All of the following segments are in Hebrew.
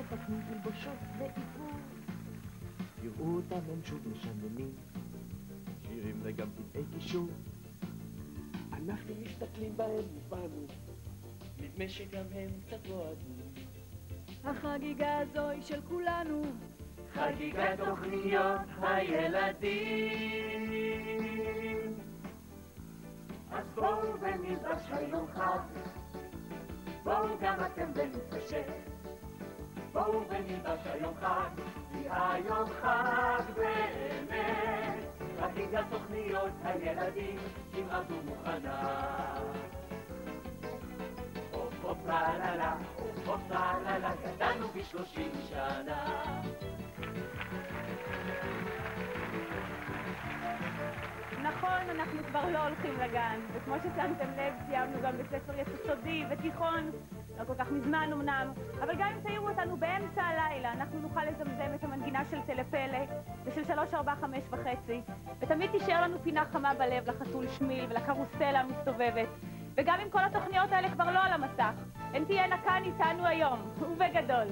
יתקנו תלבושות ועיבור. יראו אותם הם שוב משננים, שירים וגם טבעי קישור. אנחנו מסתכלים בהם ובנו, נדמה שגם הם קצת רועדים. החגיגה הזו היא של כולנו, חגיגת תוכניות הילדים. אז בואו ונלבש היום חג, בואו גם אתם ונתפשט. בואו ונלבש היום חג, כי היום חג באמת. חגיגת תוכניות הילדים כמעט ומוכנה. הופ הופ טרללה, הופ הופ טרללה, גדלנו ב30 שנה. נכון, אנחנו כבר לא הולכים לגן, וכמו ששמתם לב, סיימנו גם בית ספר יסודי ותיכון, לא כל כך מזמן אמנם, אבל גם אם תעירו אותנו באמצע הלילה, אנחנו נוכל לזמזם את המנגינה של טלפלא ושל 3, 4, 5 וחצי, ותמיד תישאר לנו פינה חמה בלב לחתול שמיל ולקרוסלה המסתובבת, וגם אם כל התוכניות האלה כבר לא על המסך, הן תהיינה כאן איתנו היום, ובגדול.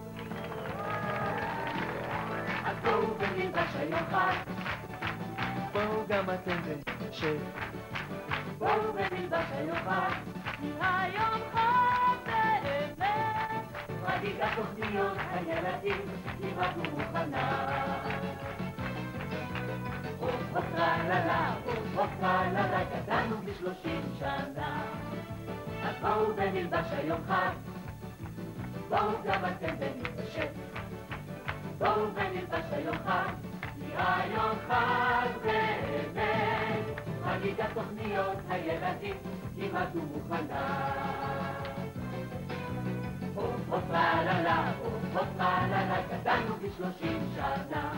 אז בואו ונלבש היום חג, בואו גם אתם ונתפשט. בואו ונלבש היום חג, כי היום חג באמת. חגיגת תוכניות הילדים כמעט ומוכנה. הופ הופ טרללה, הופ הופ טרללה, גדלנו ב30 שנה. אז בואו ונלבש היום חג, בואו גם אתם ונתפשט. בואו ונלבש היום חג, כי היום חג באמת. חגיגת תוכניות הילדים כמעט ומוכנה. הופ הופ טרללה, הופ הופ טרללה, גדלנו ב30 שנה.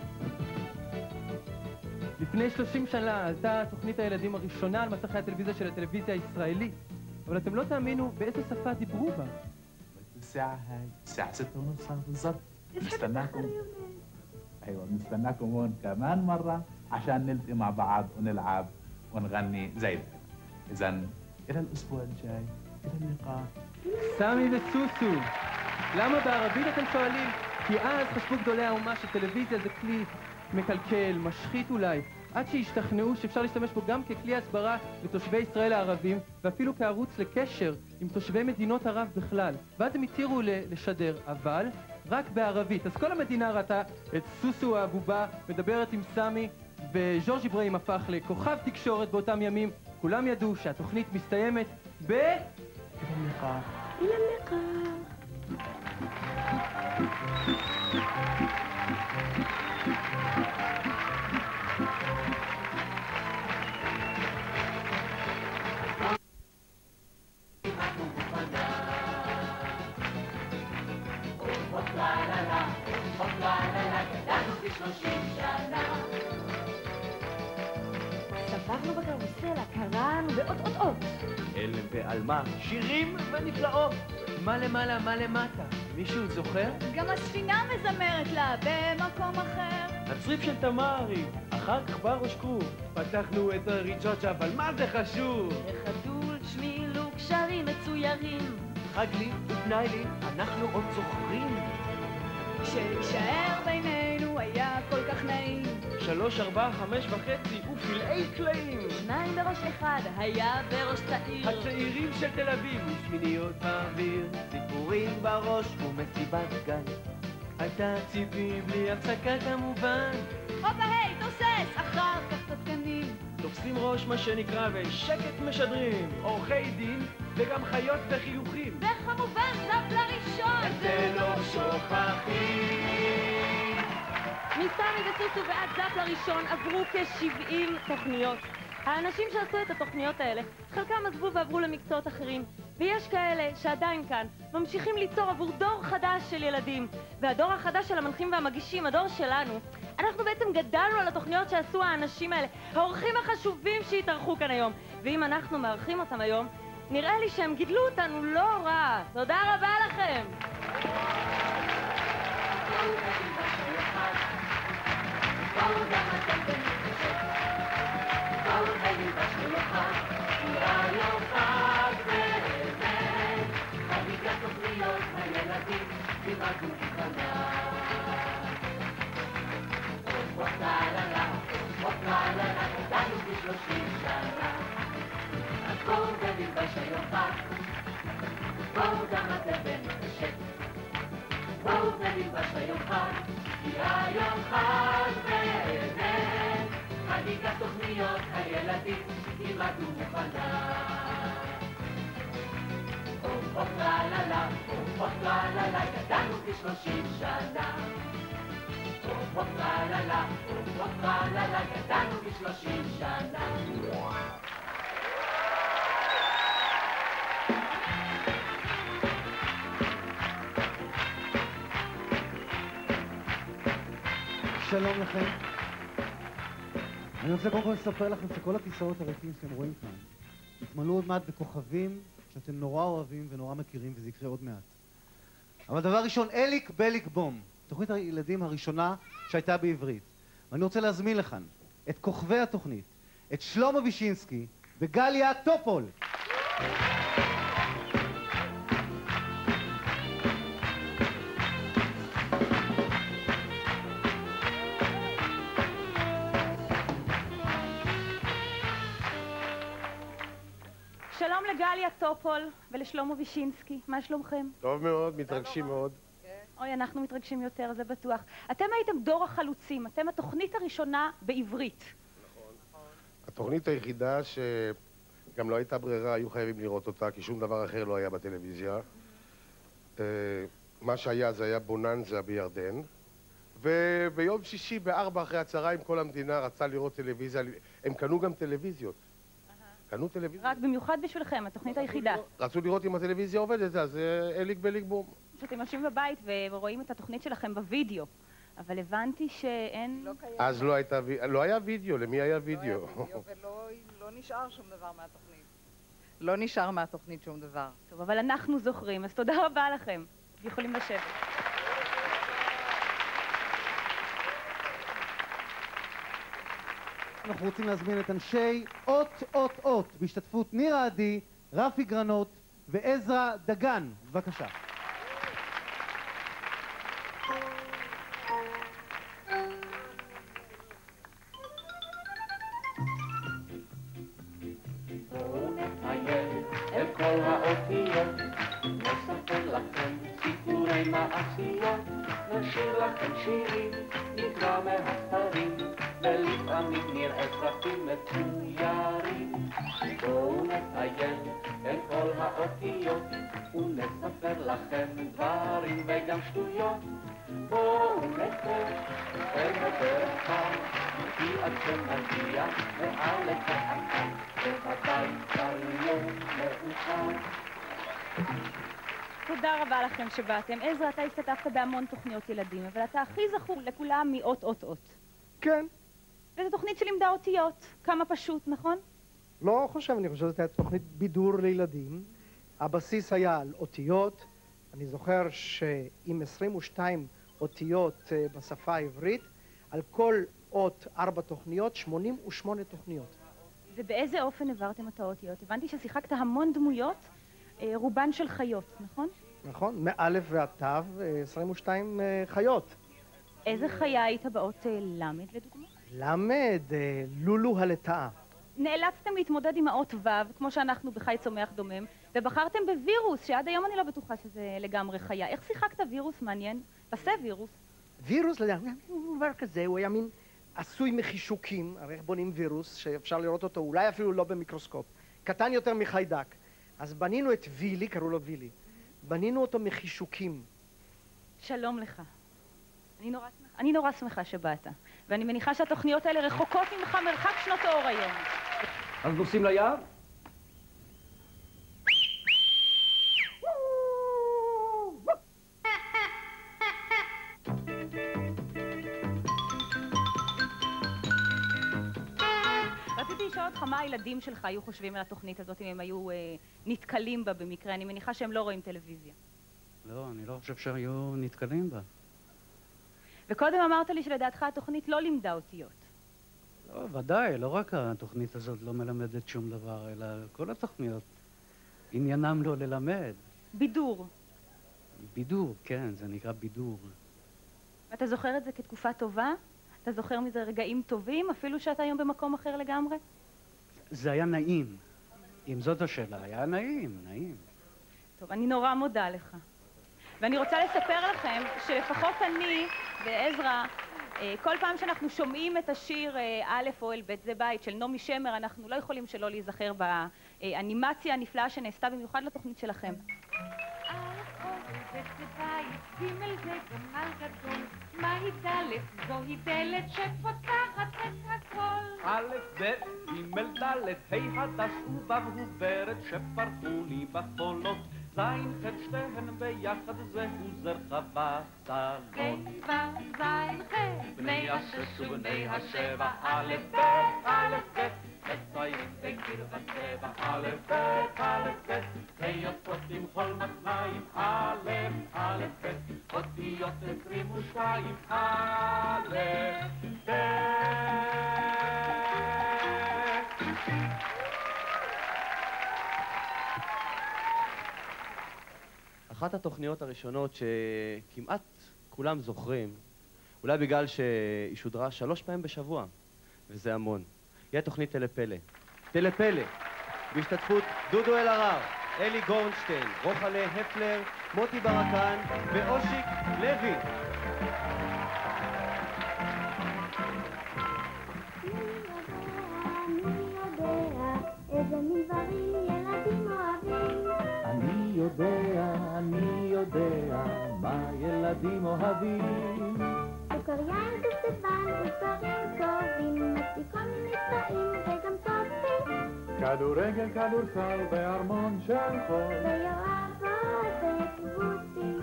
לפני 30 שנה עלתה תוכנית הילדים הראשונה על מסכי הטלוויזיה של הטלוויזיה הישראלית, אבל אתם לא תאמינו באיזה שפה דיברו בה. الساعة هاي الساعة 6:30 بالضبط. نستناكم. أيوة نستناكم هون كمان مرة عشان نلتقي مع بعض ونلعب ونغني زي ده. إذا إلى الأسبوع الجاي، إلى اللقاء. סמי וסוסו. למה בערבית אתם שואלים? כי אז חשבו גדולי האומה שטלוויזיה זה כלי מקלקל, משחית אולי, עד שהשתכנעו שאפשר להשתמש בו גם ככלי הסברה לתושבי ישראל הערבים, ואפילו כערוץ לקשר עם תושבי מדינות ערב בכלל. ואז הם התירו לשדר, אבל רק בערבית. אז כל המדינה ראתה את סוסו הבובה מדברת עם סמי, וז'ורג' איברהים הפך לכוכב תקשורת באותם ימים. כולם ידעו שהתוכנית מסתיימת ב... إلى اللقاء. إلى اللقاء. ספרנו בקרוסלה, קראנו באות. הלם ועלמה, שירים ונפלאות. מה למעלה, מה למטה? מישהו זוכר? גם הספינה מזמרת לה במקום אחר. הצריף של תמרי, אחר כך בראש קרוב. פתחנו את הריצ'ות, אבל מה זה חשוב? לחתול שמילו קשרים מצוירים, חג לי ופנאי לי, אנחנו עוד זוכרים. כשהישאר בינינו היה כל כך נעים. 3, 4, 5 וחצי ופלאי קלעים. 2 בראש אחד היה בראש צעיר. הצעירים של תל אביב ושמיניות האוויר, סיפורים בראש ומסיבת גן. הייתה ציפי בלי הפסקה כמובן. הופה היי, תוסס, אחר כך צדקנים. תופסים ראש מה שנקרא ושקט משדרים. עורכי דין וגם חיות וחיוכים. וכמובן זאפ לראשון. את זה לא שוכחים. מסמי וסוסו ועד זאפ לראשון עברו כ70 תוכניות. האנשים שעשו את התוכניות האלה, חלקם עזבו ועברו למקצועות אחרים, ויש כאלה שעדיין כאן ממשיכים ליצור עבור דור חדש של ילדים. והדור החדש של המנחים והמגישים, הדור שלנו, אנחנו בעצם גדלנו על התוכניות שעשו האנשים האלה, האורחים החשובים שהתארחו כאן היום. ואם אנחנו מארחים אותם היום, נראה לי שהם גידלו אותנו לא רע. תודה רבה לכם. חגיגת תוכניות הילדים ילמדו מוכנה. אוף טה-לה-לה, אוף טה-לה-לה, גדלנו ב30 שנה. אז בואו ונלבש היום חג, בואו גם אתם ונתנשק. בואו ונלבש היום חג, כי היום חג באמת. חגיגת תוכניות הילדים ילמדו מוכנה. אוף טה-לה-לה, אוף טה-לה-לה, גדלנו ב30 שנה. אוף טה-לה-לה, אוף טה-לה-לה, גדלנו ב30 שנה. שלום לכם. אני רוצה קודם כל לספר לכם שכל הכיסאות הריקים שאתם רואים כאן יתמלאו עוד מעט בכוכבים שאתם נורא אוהבים ונורא מכירים, וזה יקרה עוד מעט. אבל דבר ראשון, אליק בליק בום, תוכנית הילדים הראשונה שהייתה בעברית. ואני רוצה להזמין לכאן את כוכבי התוכנית, את שלמה וישינסקי וגליה טופול. שלום לגליה טופול ולשלמה וישינסקי, מה שלומכם? טוב מאוד, מתרגשים מאוד. אוי, אנחנו מתרגשים יותר, זה בטוח. אתם הייתם דור החלוצים, אתם התוכנית הראשונה בעברית. התוכנית היחידה שגם לא הייתה ברירה, היו חייבים לראות אותה, כי שום דבר אחר לא היה בטלוויזיה. מה שהיה זה היה בוננזה בירדן, וביום שישי ב4 אחרי הצהריים כל המדינה רצה לראות טלוויזיה. הם קנו גם טלוויזיות. קנו טלוויזיה. רק במיוחד בשבילכם, התוכנית היחידה. רצו לראות אם הטלוויזיה עובדת, אז אליק בליק בום. שאתם יושבים בבית ורואים את התוכנית שלכם בווידאו, אבל הבנתי שאין... אז לא היה וידאו, למי היה וידאו? ולא נשאר שום דבר מהתוכנית. לא נשאר מהתוכנית שום דבר. טוב, אבל אנחנו זוכרים, אז תודה רבה לכם. יכולים לשבת. אנחנו רוצים להזמין את אנשי אות אות אות בהשתתפות נירה עדי, רפי גרנות ועזרא דגן. בבקשה. בואו נטייל אל כל האותיות, נספר לכם סיפורי מעשיות, נשיר לכם שירים, נקרא מהספרים, ולפעמים נראה סרטים מצוירים. בואו נטייל אל כל האותיות, ונספר לכם דברים וגם שטויות. בואו נצא אל הדרך כאן, כי אתם נגיע מעל לכאן, בוודאי כבר יום מאוחר. תודה רבה לכם שבאתם. עזרא, אתה השתתפת בהמון תוכניות ילדים, אבל אתה הכי זכור לכולם מאות אות אות. כן. וזו תוכנית שלימדה אותיות. כמה פשוט, נכון? לא חושב, אני חושב שזו הייתה תוכנית בידור לילדים. הבסיס היה על אותיות. אני זוכר שעם 22 אותיות בשפה העברית, על כל אות 4 תוכניות, 88 תוכניות. ובאיזה אופן העברתם את האותיות? הבנתי ששיחקת המון דמויות, רובן של חיות, נכון? נכון, מאלף ועד תו, 22 חיות. איזה חיה היית באות למד, לדוגמה? למד, לולו הלטאה. נאלצתם להתמודד עם האות ו', כמו שאנחנו בחי צומח דומם, ובחרתם בווירוס, שעד היום אני לא בטוחה שזה לגמרי חיה. איך שיחקת וירוס? מעניין. תעשה וירוס. וירוס, הוא דבר כזה, הוא היה מין עשוי מחישוקים, הרי איך בונים וירוס, שאפשר לראות אותו אולי אפילו לא במיקרוסקופ, קטן יותר מחיידק. אז בנינו את וילי, קראו לו וילי, בנינו אותו מחישוקים. שלום לך. אני נורא שמחה שבאת, ואני מניחה שהתוכניות האלה רחוקות ממך מרחק שנות האור היום. אז נוסעים ליער? רציתי לשאול אותך מה הילדים שלך היו חושבים על התוכנית הזאת, אם הם היו נתקלים בה במקרה. אני מניחה שהם לא רואים טלוויזיה. לא, אני לא חושב שהיו נתקלים בה. וקודם אמרת לי שלדעתך התוכנית לא לימדה אותיות. לא, ודאי, לא רק התוכנית הזאת לא מלמדת שום דבר, אלא כל התוכניות עניינם לא ללמד. בידור. בידור, כן, זה נקרא בידור. ואתה זוכר את זה כתקופה טובה? אתה זוכר מזה רגעים טובים, אפילו שאתה היום במקום אחר לגמרי? זה היה נעים. אם זאת השאלה, היה נעים, נעים. טוב, אני נורא מודה לך. ואני רוצה לספר לכם שלפחות אני ועזרא, כל פעם שאנחנו שומעים את השיר א' אוהל ב' זה בית של נעמי שמר, אנחנו לא יכולים שלא להיזכר באנימציה הנפלאה שנעשתה במיוחד לתוכנית שלכם. א' אוהל ב' זה בית, ג' זה גמל גדול, מהי ד' זוהי דלת שפותחת את הכל. א' ב' ג' ד' ה' הדס ו' וברד שפרחו לי בחולות, זין ח' שתיהן ביחד זהו זרחבה סלון. ה' זין ח' בני השש ובני השבע, א' ב' א' ב' מצויים בקרבת צבע, א' ב' א' ב' היוצאות עם חול מתניים, א' א' ב' אותיות 22, א' ב'. אחת התוכניות הראשונות שכמעט כולם זוכרים, אולי בגלל שהיא שודרה 3 פעמים בשבוע, וזה המון. היא התוכנית טלפלא. טלפלא, בהשתתפות דודו אלהרר, אלי גורנשטיין, רוחלה הפלר, מוטי ברקן ואושיק לוי. אני יודע מה ילדים אוהבים. סוכריים וסבן ודברים טובים, מספיקון נפלאים וגם טובים. כדורגל, כדורסל וארמון של חול, ויואבות וקבוצים.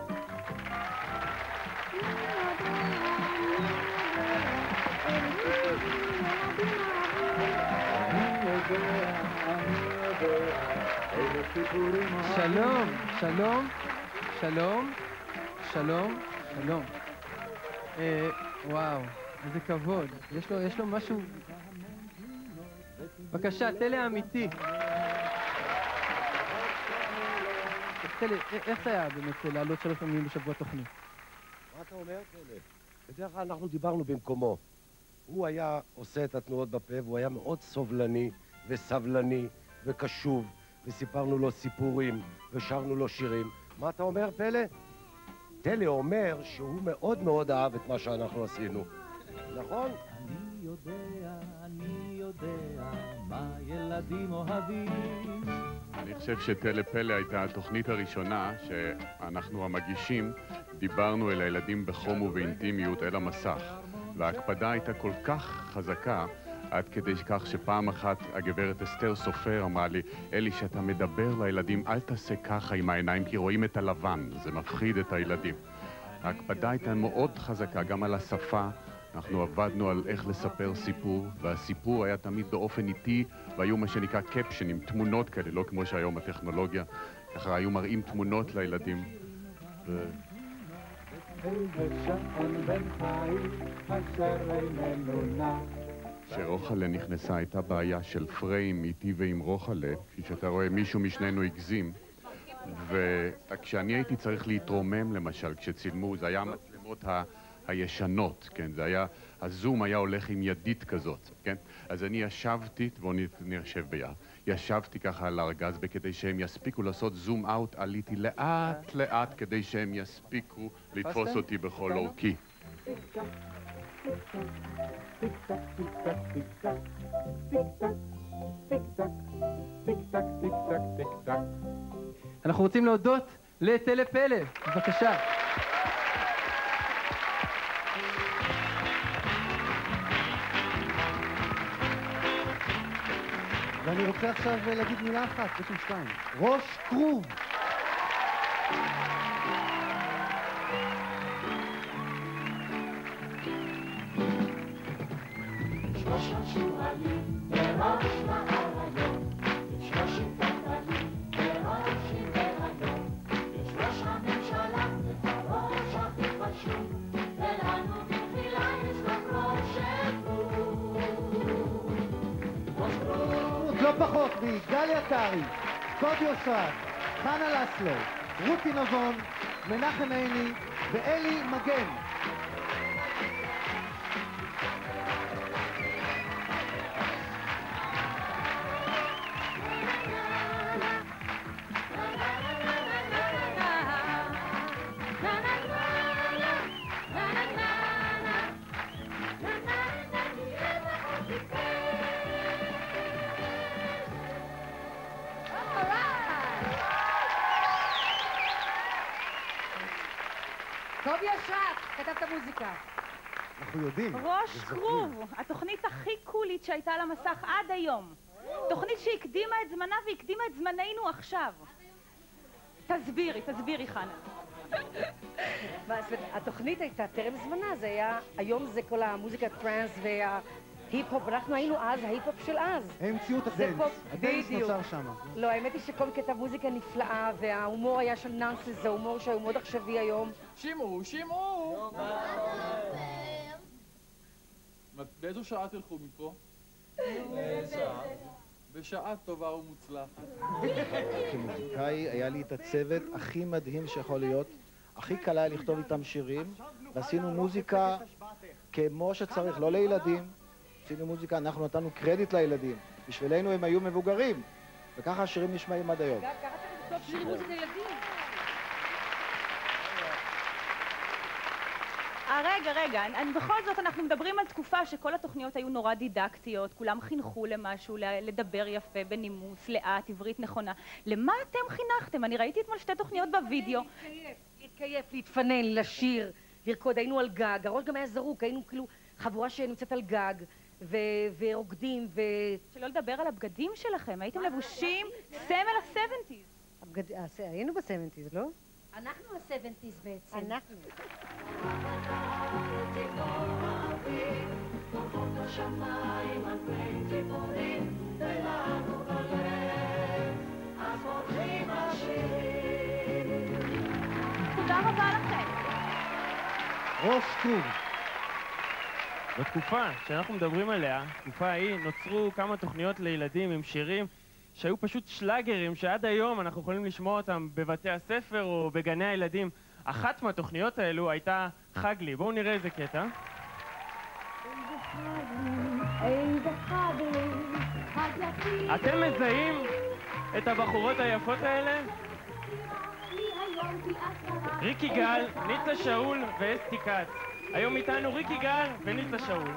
שלום, שלום, שלום, שלום, שלום. וואו, איזה כבוד. יש לו משהו... בבקשה, טלה אמיתי. טלה, איך זה היה באמת לעלות 3 פעמים בשבוע תוכנית? מה אתה אומר, טלה? בדרך כלל אנחנו דיברנו במקומו. הוא היה עושה את התנועות בפה, והוא היה מאוד סובלני וסבלני וקשוב, וסיפרנו לו סיפורים ושרנו לו שירים. מה אתה אומר, פלא? טלה אומר שהוא מאוד מאוד אהב את מה שאנחנו עשינו. נכון? אני יודע מה ילדים אוהבים. אני חושב שטלפלא הייתה התוכנית הראשונה שאנחנו המגישים דיברנו אל הילדים בחום ובאינטימיות אל המסך, וההקפדה הייתה כל כך חזקה עד כדי כך שפעם אחת הגברת אסתר סופר אמרה לי, אלי, שאתה מדבר לילדים אל תעשה ככה עם העיניים כי רואים את הלבן, זה מפחיד את הילדים. ההקפדה הייתה מאוד חזקה גם על השפה. אנחנו עבדנו על איך לספר סיפור, והסיפור היה תמיד באופן איטי, והיו מה שנקרא קפשנים, תמונות כאלה, לא כמו שהיום הטכנולוגיה. ככה היו מראים תמונות לילדים. כשרוחלה נכנסה הייתה בעיה של פריים איתי ועם רוחלה, כפי שאתה רואה מישהו משנינו הגזים, וכשאני הייתי צריך להתרומם למשל, כשצילמו, זה היה המצלמות הישנות, כן? זה היה, הזום היה הולך עם ידית כזאת, כן? אז אני ישבתי, בואו נרשב ביחד, ישבתי ככה על הארגז בכדי שהם יספיקו לעשות זום אאוט, עליתי לאט לאט כדי שהם יספיקו לתפוס אותי בכל אורכי. אנחנו רוצים להודות לטלפלא, בבקשה. ואני רוצה עכשיו להגיד מילה אחת, בעצם 2. ראש כרוב. שלושה שועלים בראש מעריות, ושלושים כתבים בראש והיום, יש ראש הממשלה את הראש הכי חשוב, ולנו בתחילה יש רק ראש לא פחות מגלי עטרי, קובי אוסרת, חנה לסלו, רותי נבון, מנחם עיני ואלי מגן. קובי אשרת, כתב את המוזיקה. אנחנו יודעים. ראש כרוב, התוכנית הכי קולית שהייתה על המסך עד היום. תוכנית שהקדימה את זמנה והקדימה את זמננו עכשיו. תסבירי, חנה. התוכנית הייתה טרם זמנה, זה היה, היום זה כל המוזיקה טרנס וההיפ-הופ, אנחנו היינו אז ההיפ-הופ של אז. הם המציאו את הדנס, הדנס נוצר שם. לא, האמת היא שקובי כתב מוזיקה נפלאה, וההומור היה של נאנסס, זה הומור שהוא מאוד עכשווי היום. שמעו! באיזו שעה תלכו מפה? בשעה טובה ומוצלחת. כמוזיקאי היה לי את הצוות הכי מדהים שיכול להיות, הכי קל היה לכתוב איתם שירים, ועשינו מוזיקה כמו שצריך, לא לילדים. עשינו מוזיקה, אנחנו נתנו קרדיט לילדים. בשבילנו הם היו מבוגרים, וככה השירים נשמעים עד היום. ככה צריך לכתוב שירים מוזיקה לילדים. רגע, בכל זאת אנחנו מדברים על תקופה שכל התוכניות היו נורא דידקטיות, כולם חינכו למשהו, לדבר יפה, בנימוס, לאט, עברית נכונה. למה אתם חינכתם? אני ראיתי אתמול 2 תוכניות בווידאו. להתקייף, להתפנן, לשיר, לרקוד, היינו על גג, הראש גם היה זרוק, היינו כאילו חבורה שנמצאת על גג, ורוקדים, שלא לדבר על הבגדים שלכם, הייתם לבושים סמל ה-70's. היינו ב-70's, לא? אנחנו ה-70's בעצם. אנחנו. תודה רבה לכם. ראש כרוב. בתקופה שאנחנו מדברים עליה, תקופה ההיא, נוצרו כמה תוכניות לילדים עם שירים שהיו פשוט שלאגרים, שעד היום אנחנו יכולים לשמוע אותם בבתי הספר או בגני הילדים. אחת מהתוכניות האלו הייתה חג לי. בואו נראה איזה קטע. אתם מזהים את הבחורות היפות האלה? ריקי גל, ניצה שאול ואסתי כץ. היום איתנו ריקי גל וניצה שאול.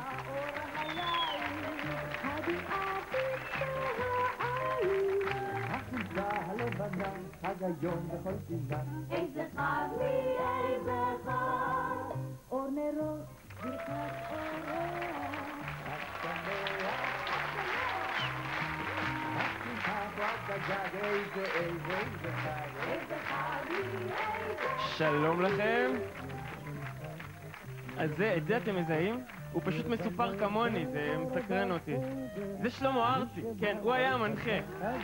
חג היום בכל פינה. איזה חג לי, איזה חג, אור נרות, ברכת אורח. חג שמח, איזה חג לי, שלום לכם. אז את זה אתם מזהים? הוא פשוט מסופר כמוני, זה מסקרן אותי. זה שלמה ארצי, כן, הוא היה המנחה.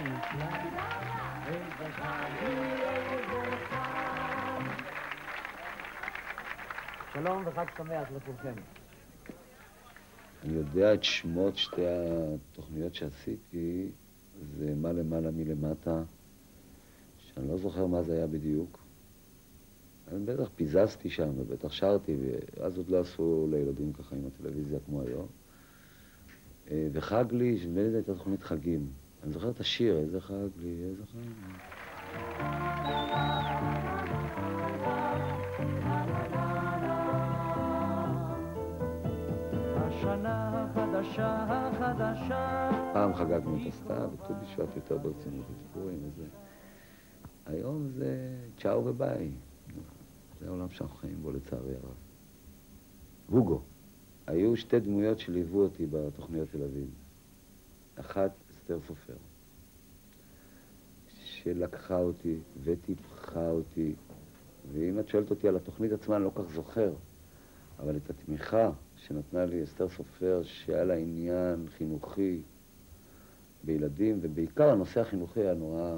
שלום וחג שמח לכולכם. אני יודע את שמות 2 התוכניות שעשיתי, זה מה למעלה מלמטה, שאני לא זוכר מה זה היה בדיוק. אני בטח פיזזתי שם ובטח שרתי, ואז עוד לא עשו לילדים ככה עם הטלוויזיה כמו היום. וחג לי, שבאמת הייתה תוכנית חגים. אני זוכר את השיר, איזה חג לי, איזה חג לי. השנה החדשה. פעם חגגנו את הסתיו, וט"ו בשבט יותר ברצינות את פורים וזה. היום זה צ'או וביי. זה העולם שאנחנו חיים בו לצערי הרב. הוגו. היו 2 דמויות שליוו אותי בתוכניות תל אביב. אחת, אסתר סופר, שלקחה אותי וטיפחה אותי, ואם את שואלת אותי על התוכנית עצמה, אני לא כך זוכר, אבל את התמיכה שנתנה לי אסתר סופר, שהיה לה עניין חינוכי בילדים, ובעיקר הנושא החינוכי היה נורא,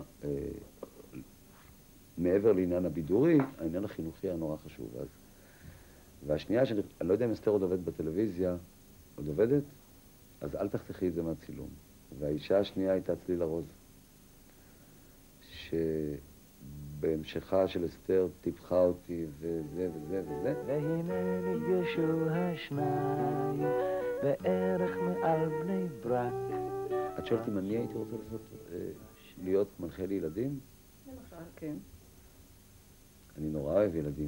מעבר לעניין הבידורי, העניין החינוכי היה נורא חשוב אז. והשנייה, שאני לא יודע אם אסתר עוד עובדת בטלוויזיה, עוד עובדת, אז אל תחתכי את זה מהצילום. והאישה השנייה הייתה צלילה רוז, בהמשכה של אסתר טיפחה אותי וזה וזה וזה. והנה נפגשו השניים בערך מעל בני ברק. את שואלת אם אני הייתי רוצה להיות מנחה לילדים? למשל, כן. אני נורא אוהב ילדים.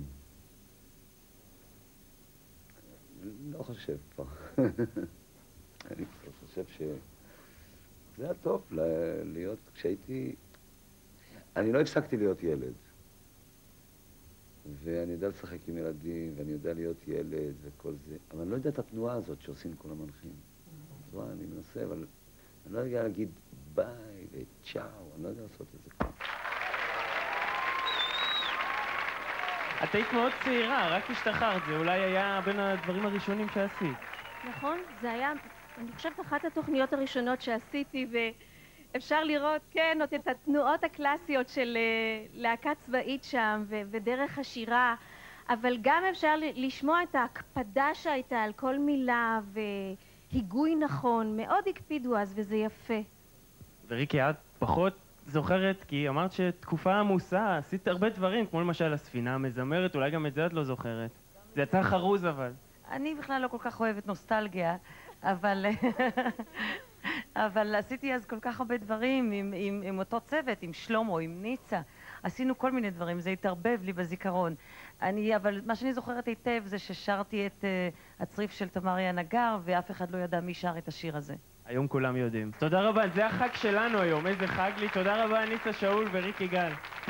לא חושב כבר. אני חושב שזה היה טוב להיות, כשהייתי... אני לא הפסקתי להיות ילד. ואני יודע לשחק עם ילדים, ואני יודע להיות ילד וכל זה, אבל אני לא יודע את התנועה הזאת שעושים כל המנחים. אז אני מנסה, אבל אני לא יודע להגיד ביי וצ'או, אני לא יודע לעשות את זה כבר. את היית מאוד צעירה, רק השתחררת, זה אולי היה בין הדברים הראשונים שעשית. נכון, זה היה, אני חושבת, אחת התוכניות הראשונות שעשיתי, ואפשר לראות, כן, את התנועות הקלאסיות של להקה צבאית שם, ודרך השירה, אבל גם אפשר לשמוע את ההקפדה שהייתה על כל מילה, והיגוי נכון, מאוד הקפידו אז, וזה יפה. וריקי, את פחות זוכרת, כי אמרת שתקופה עמוסה, עשית הרבה דברים, כמו למשל הספינה המזמרת, אולי גם את זה את לא זוכרת. זה יצא חרוז אבל. אני בכלל לא כל כך אוהבת נוסטלגיה, אבל עשיתי אז כל כך הרבה דברים עם אותו צוות, עם שלמה, עם ניצה. עשינו כל מיני דברים, זה התערבב לי בזיכרון. אבל מה שאני זוכרת היטב זה ששרתי את הצריף של תמריה נגר, ואף אחד לא ידע מי שר את השיר הזה. היום כולם יודעים. תודה רבה, זה החג שלנו היום, איזה חג לי. תודה רבה, ניצה שאול וריקי גל.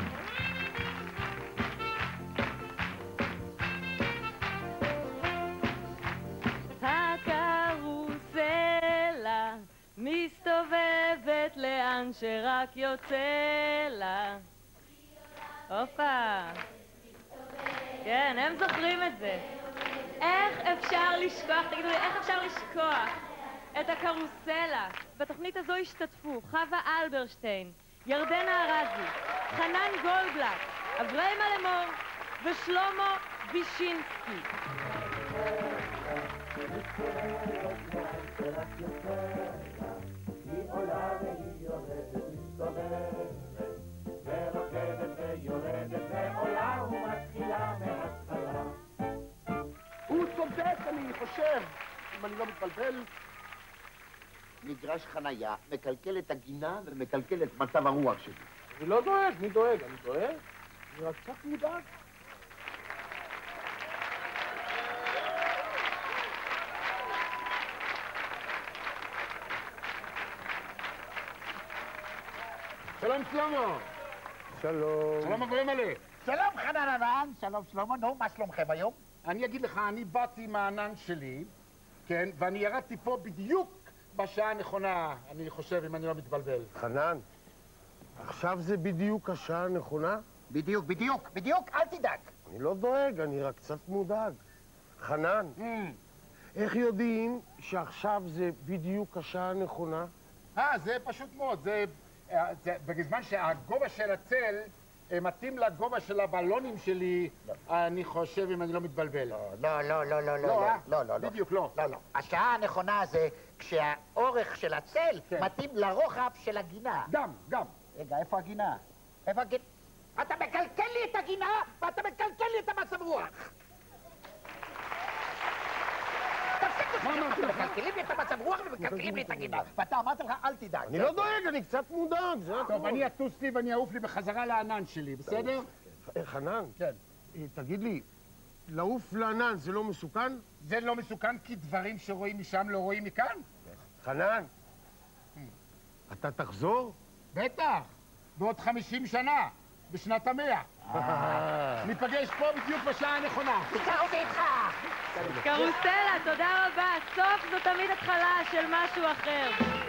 הקרוסלה מסתובבת לאן שרק יוצא לה. הופה. כן, הם זוכרים את זה. איך אפשר לשכוח, תגידו לי, איך אפשר לשכוח את הקרוסלה? בתוכנית הזו השתתפו חווה אלברשטיין, ירדנה ארזי, חנן גולדבלט, אברהם אלמור ושלמה וישינסקי. היא עולה והיא יורדת, מסתובבת, ורוקדת ויורדת, ועולה ומתחילה מההתחלה. הוא צודק, אני חושב, אם אני לא מתבלבל. מגרש חנייה מקלקל את הגינה ומקלקל את מצב הרוח שלי. אני לא דואג, מי דואג? אני דואג? אני רק קצת מודאג. שלום שלמה. שלום. שלום הגויים מלא. שלום חנן ענן, שלום שלמה, נו, מה שלומכם היום? אני אגיד לך, אני באתי עם הענן שלי, כן, ואני ירדתי פה בדיוק בשעה הנכונה, אני חושב, אם אני לא מתבלבל. חנן, עכשיו זה בדיוק השעה הנכונה? בדיוק, אל תדאג. אני לא דואג, אני רק קצת מודאג. חנן, איך יודעים שעכשיו זה בדיוק השעה הנכונה? זה פשוט מאוד, זה בזמן שהגובה של הצל מתאים לגובה של הבלונים שלי, אני חושב, אם אני לא מתבלבל. לא. בדיוק לא. לא. השעה הנכונה זה כשהאורך של הצל מתאים לרוחב של הגינה. גם. רגע, איפה הגינה? אתה מקלקל לי את הגינה ואתה מקלקל לי את המצב רוח. מקלקלים לי את המצב רוח ומקלקלים לי את הגינה. ואתה אמרת לך, אל תדאג. אני לא דואג, אני קצת מודאג, זה הכל. טוב, אני אטוס לי ואני אעוף לי בחזרה לענן שלי, בסדר? חנן, כן. תגיד לי, לעוף לענן זה לא מסוכן? זה לא מסוכן כי דברים שרואים משם לא רואים מכאן. חנן, אתה תחזור? בטח, בעוד 50 שנה, בשנת 100. ניפגש פה בדיוק בשעה הנכונה. תיקח אותי איתך! קרוסלה, תודה רבה. סוף זו תמיד התחלה של משהו אחר.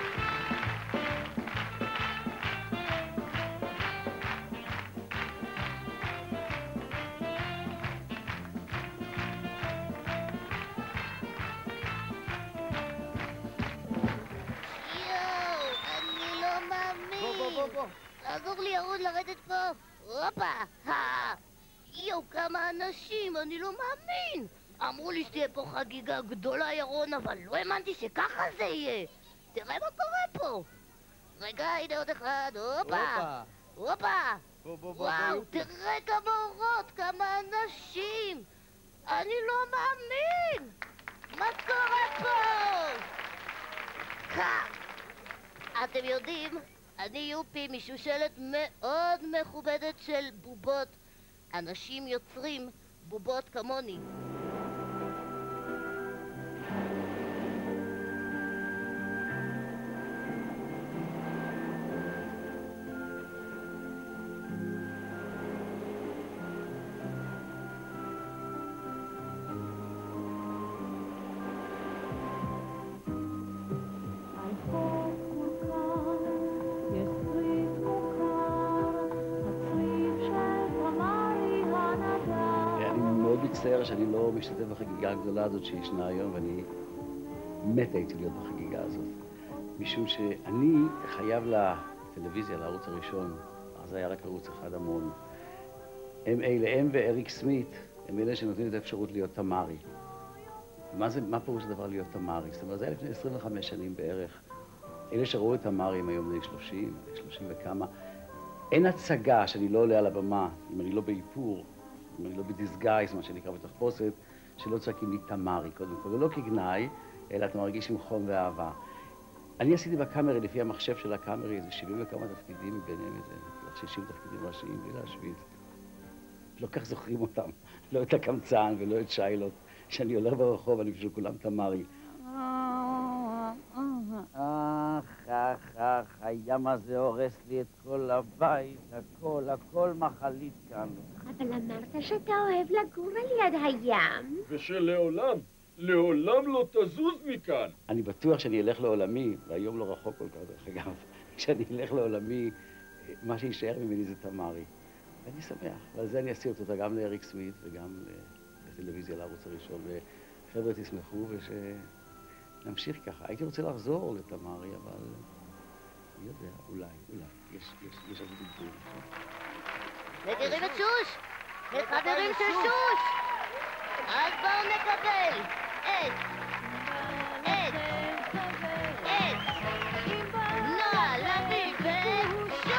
אני לא מאמין. בוא. לעזור לי ירון לרדת פה. הופה. יואו, כמה אנשים, אני לא מאמין. אמרו לי שתהיה פה חגיגה גדולה, ירון, אבל לא האמנתי שככה זה יהיה. תראה מה קורה פה. רגע, הנה עוד אחד. הופה. וואו, תראה כמה אורות, כמה אנשים! אני לא מאמין! מה קורה פה? אתם יודעים, אני יופי משושלת מאוד מכובדת של בובות. אנשים יוצרים בובות כמוני. מצטער שאני לא משתתף בחגיגה הגדולה הזאת שישנה היום, ואני מת הייתי להיות בחגיגה הזאת. משום שאני חייב לטלוויזיה, לערוץ הראשון, אז היה רק ערוץ אחד המון. הם ואריק סמית, הם אלה שנותנים את האפשרות להיות תמרי. מה פירוש הדבר להיות תמרי? זאת אומרת, זה היה לפני 25 שנים בערך. אלה שראו את תמרי הם היום בני 30 וכמה. אין הצגה שאני לא עולה על הבמה, אם אני לא באיפור, אם אני לא בדיסגייז, מה שנקרא בתחפושת, שלא צועקים לי תמרי, קודם כל, ולא כגנאי, אלא אתה מרגיש עם חום ואהבה. אני עשיתי בקאמרי, לפי המחשב של הקאמרי, איזה 70 וכמה תפקידים, מביניהם איזה 60 תפקידים ראשיים, בלי להשוויץ. לא כך זוכרים אותם, לא את הקמצן ולא את שיילוט, שאני הולך ברחוב, אני בשביל כולם תמרי. הים הזה הורס לי את כל הבית, הכל מחליט כאן. אבל אמרת שאתה אוהב לגור על יד הים. ושלעולם, לעולם לא תזוז מכאן. אני בטוח שאני אלך לעולמי, והיום לא רחוק כל כך, דרך אגב, כשאני אלך לעולמי, מה שישאר ממני זה תמרי. ואני שמח, ועל זה אני אעשי אותו גם לאריק סמית וגם לטלוויזיה, לערוץ הראשון, וחבר'ה תשמחו ונמשיך ככה. הייתי רוצה לחזור לתמרי, אבל אני יודע, אולי, יש עוד דיבור. מכירים את שוש? חברים של שוש! אז בואו נקבל את נועה לביא ושוש!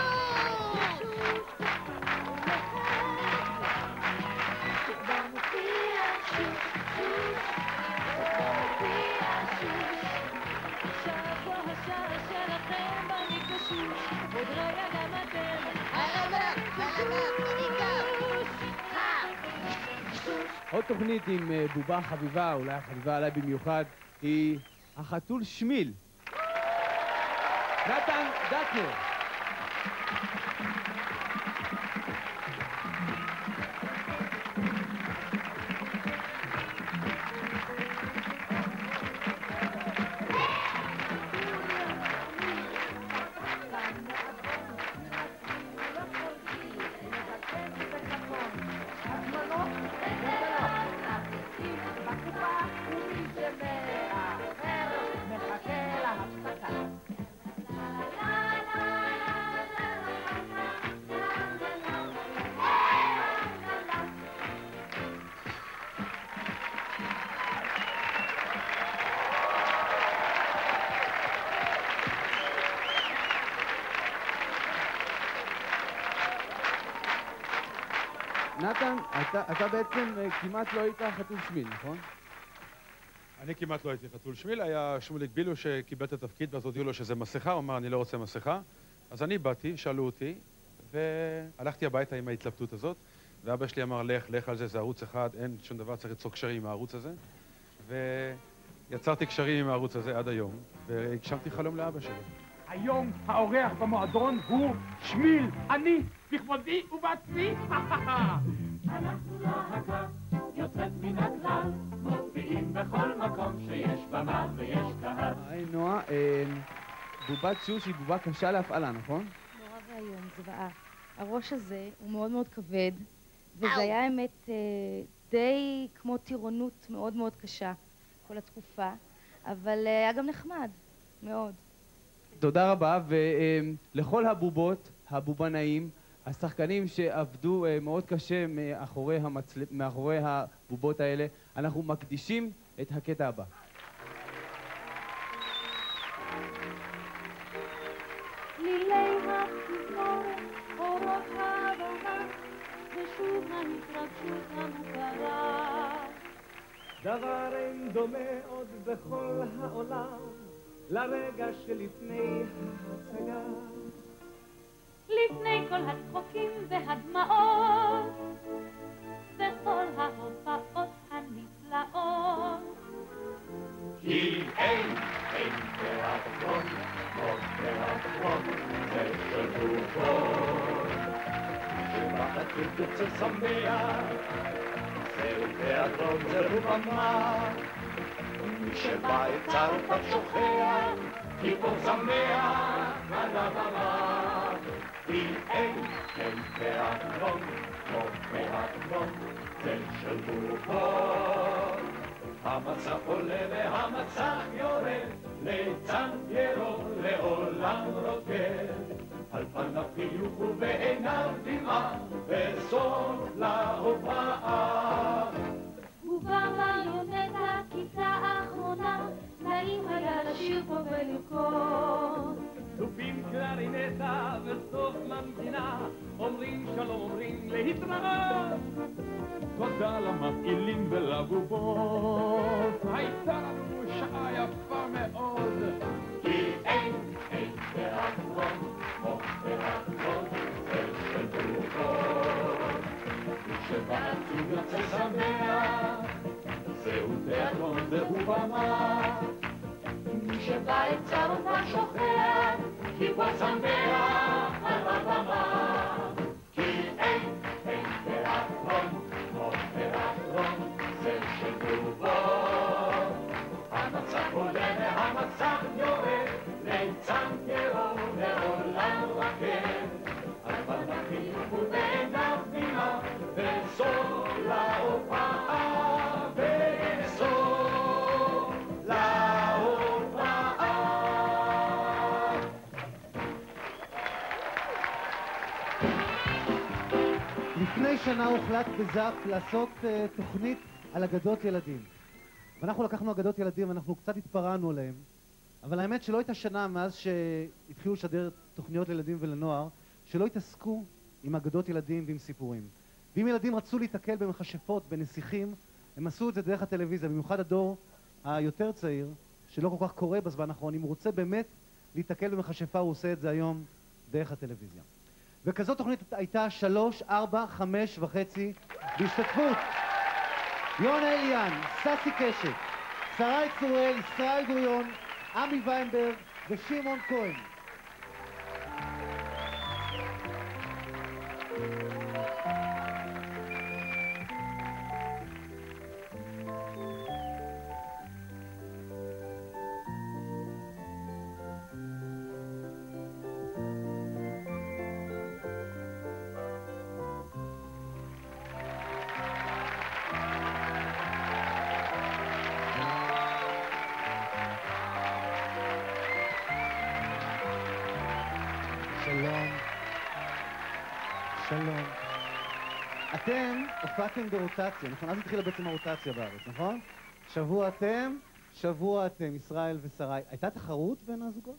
עוד תוכנית עם בובה חביבה, אולי החביבה עליי במיוחד, היא החתול שמיל. נתן דטנר. נתן, אתה בעצם כמעט לא היית חתול שמיל, נכון? אני כמעט לא הייתי חתול שמיל, היה שמוליק בילו שקיבל את התפקיד ואז הודיעו לו שזה מסכה, הוא אמר אני לא רוצה מסכה. אז אני באתי, שאלו אותי, והלכתי הביתה עם ההתלבטות הזאת, ואבא שלי אמר לך על זה, זה ערוץ אחד, אין שום דבר, צריך ליצור קשרים עם הערוץ הזה. ויצרתי קשרים עם הערוץ הזה עד היום, והגשמתי חלום לאבא שלי. היום האורח במועדון הוא שמיל, אני בכבודי ובעצמי. אנחנו להקה יוצאת מן הכלל, מופיעים בכל מקום שיש במה ויש קהל. היי נועה, בובת שוש היא בובה קשה להפעלה, נכון? נורא והיום, זוועה. הראש הזה הוא מאוד מאוד כבד, וזה היה האמת די כמו טירונות מאוד מאוד קשה כל התקופה, אבל היה גם נחמד, מאוד. תודה רבה, ולכל הבובות, הבובנאים, השחקנים שעבדו מאוד קשה מאחורי הבובות האלה, אנחנו מקדישים את הקטע הבא. לילי הציפור, אורות שוב ההתרגשות המוכרה. דבר אין דומה עוד בכל העולם לרגע שלפני ההצגה. לפני כל הצחוקים והדמעות וכל ההופעות הנפלאות. כי אין תיאטרון, כמו תיאטרון, זה של תרופות. שבחצות יוצא שמח, זהו תיאטרון, זהו במה. מי שבא את צרפת שוכח, גיבור שמח על הבמה. כי אין תיאטרון, כמו תיאטרון, זה של תרופות. המצח עולה והמצח יורד, ליצן ירו לעולם רוקד. על פניו חיוך ובעיניו דמעה, וסוף להופעה. ובמריונטה כיתה האחרונה, נעים היה לשיר פה ולרקוד. תופים קלרינטה וסוף ממתינה, אומרים שלום, אומרים להתראות. תודה למפעילים ולבובות, הייתה לנו שעה יפה מאוד. כי אין תיאטרון, כמו תיאטרון, זה של תרופות. מי שבעצוב יוצא שמח, זהו תיאטרון, זהו במה. מי שבא את צרפת שוכח, גיבור שמח על הבמה. כי אין תיאטרון, כמו תיאטרון, זה של תרופות. המצח עולה והמצח יורד, ליצן ירו לעולם רקד. על פניו חיוך ובעיניו דמעה, וסוף להופעה, וסוף להופעה. לפני שנה הוחלט בזאפ לעשות תוכנית על אגדות ילדים. ואנחנו לקחנו אגדות ילדים ואנחנו קצת התפרענו עליהם. אבל האמת שלא הייתה שנה מאז שהתחילו לשדר תוכניות לילדים ולנוער שלא התעסקו עם אגדות ילדים ועם סיפורים. ואם ילדים רצו להתקל במכשפות, בנסיכים, הם עשו את זה דרך הטלוויזיה, במיוחד הדור היותר צעיר, שלא כל כך קורה בזמן האחרון. אם הוא רוצה באמת להתקל במכשפה, הוא עושה את זה היום דרך הטלוויזיה. וכזאת תוכנית הייתה 3, 4, 5 וחצי בהשתתפות יונה אליאן, ססי קשת, שרי צוראל, ישראל גוריון, עמי ויינברג ושמעון כהן. שלום. שלום. אתם הופעתם ברוטציה, נכון? אז התחילה בעצם הרוטציה בארץ, נכון? שבוע אתם, שבוע אתם, ישראל ושרי. הייתה תחרות בין הזוגות?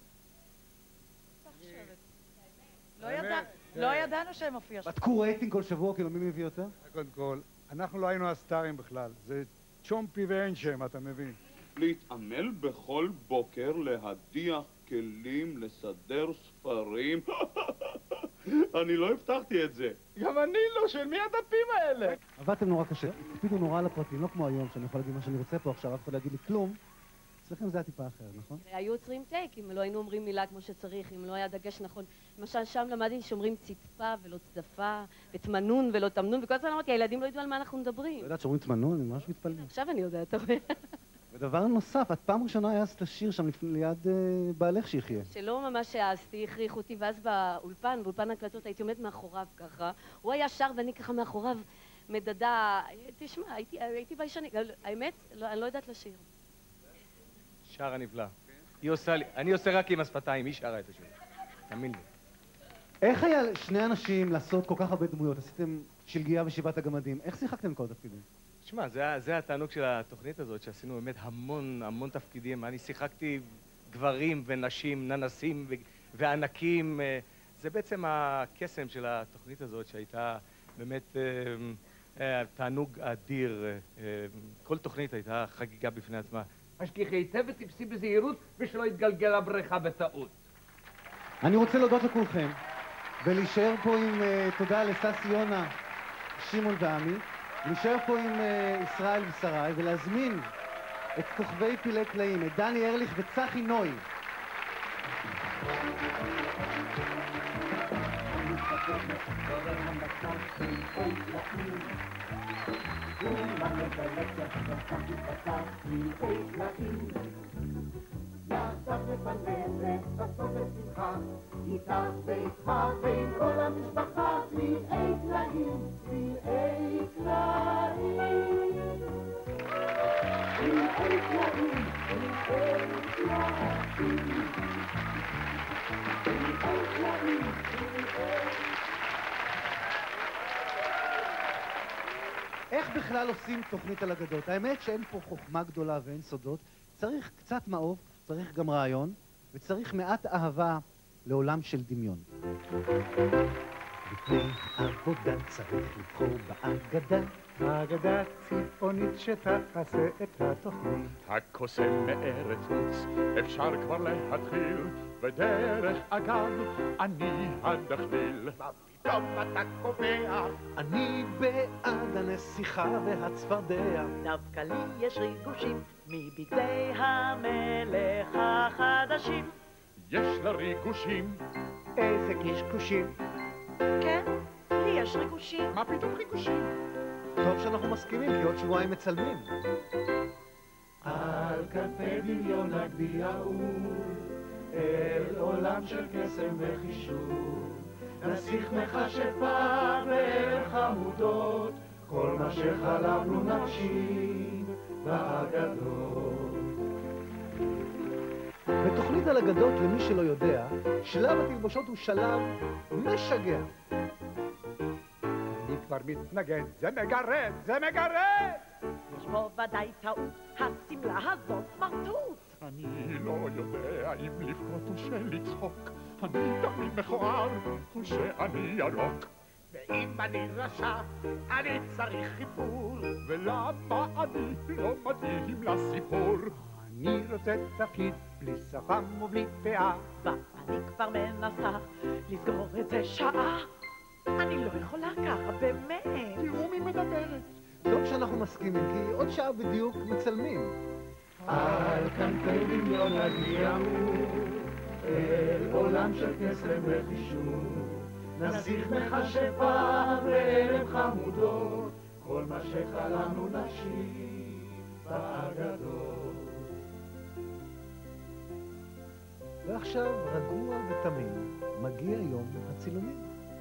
לא ידענו שהם מופיע שם. בדקו רייטינג כל שבוע, כאילו מי מביא יותר? קודם כל, אנחנו לא היינו הסטארים בכלל. זה צ'ומפי ואין שם, אתה מבין? להתעמל בכל בוקר, להדיח כלים, לסדר ספרים. אני לא הבטחתי את זה. גם אני לא, של מי הדפים האלה? עבדתם נורא קשה, הקפידו נורא על הפרטים, לא כמו היום שאני יכול להגיד מה שאני רוצה פה עכשיו, אף אחד לא יגיד לי כלום. אצלכם זה היה טיפה אחר, נכון? היו עוצרים טייק אם לא היינו אומרים מילה כמו שצריך, אם לא היה דגש נכון. למשל, שם למדתי שאומרים צדפה ולא צדפה, ותמנון ולא תמנון, וכל הזמן אמרתי, הילדים לא ידעו על מה אנחנו מדברים. לא יודעת שאומרים תמנון, אני ממש מתפלא. עכשיו אני יודעת, אתה רואה. ודבר נוסף, את פעם ראשונה העזת לשיר שם ליד בעלך שיחיה. שלא ממש העזתי, הכריחו אותי, ואז באולפן הקלטות הייתי עומד מאחוריו ככה. הוא היה שר ואני ככה מאחוריו מדדה. תשמע, הייתי ביישנית. האמת, אני לא יודעת לשיר. שרה נפלא. אני עושה רק עם השפתיים, היא שרה את השיר. תאמין לי. איך היה שני אנשים לעשות כל כך הרבה דמויות? עשיתם שלגיה ושבעת הגמדים. איך שיחקתם כל התפקידים? תשמע, זה התענוג של התוכנית הזאת, שעשינו באמת המון תפקידים. אני שיחקתי גברים ונשים, ננסים וענקים. זה בעצם הקסם של התוכנית הזאת, שהייתה באמת היה תענוג אדיר. כל תוכנית הייתה חגיגה בפני עצמה. השגיחי היטב וטיפסי בזהירות ושלא יתגלגל הבריכה בטעות. אני רוצה להודות לכולכם ולהישאר פה עם תודה לססי יונה, שמעון ועמי, להישאר פה עם ישראל ושרי ולהזמין את כוכבי פילי פלאים, את דני ארליך וצחי נוי. יחד נפננת, בסוף בשמחה, איתך ואיתך ועם כל המשפחה, פלאי פלאים, פלאי פלאים. פלאי פלאים, פלאי פלאים. איך בכלל עושים תוכנית על אגדות? האמת שאין פה חוכמה גדולה ואין סודות. צריך קצת מעוף, צריך גם רעיון, וצריך מעט אהבה לעולם של דמיון. לפני עבודה צריך לבחור באגדה, האגדה צבעונית שתעשה את התוכנית. הקוסם מארץ עוץ, אפשר כבר להתחיל, ודרך אגב, אני הדחליל. מה פתאום אתה קובע? אני בעד הנסיכה והצפרדע. דווקא לי יש ריגושים מבגדי המלך החדשים. יש לה ריגושים. איזה קשקושים. כן, לי יש ריגושים. מה פתאום ריגושים? טוב שאנחנו מסכימים, כי עוד שבועיים מצלמים. על כנפי דמיון נגדי אהוב, אל עולם של קסם וחישוב, נסיך מכשפה ואל חמודות, כל מה שחלמנו נגשים באגדות. בתוכנית על אגדות, למי שלא יודע, שלב התלבושות הוא שלב משגע. אני כבר מתנגד, זה מגרד, זה מגרד! יש פה ודאי טעות, השמלה הזאת סמרטוט. אני לא יודע אם לבכות או שלצחוק, אני תמיד מכוער או שאני ירוק. ואם אני רשע, אני צריך חיפור. ולמה אני לא מתאים לסיפור? אני רוצה תפקיד בלי שפם ובלי פאה, ואני כבר מנסה לסגור את זה שעה. אני לא יכולה ככה, באמת. תראו מי מדברת. טוב שאנחנו מסכימים, כי עוד שעה בדיוק מצלמים. על כנפי דמיון נגדי אהוב, אל עולם של קסם וחישוב, נסיך מכשפה וערב חמודות, כל מה שחלמנו נגשים באגדות. ועכשיו, רגוע ותמים, מגיע יום הצילומים.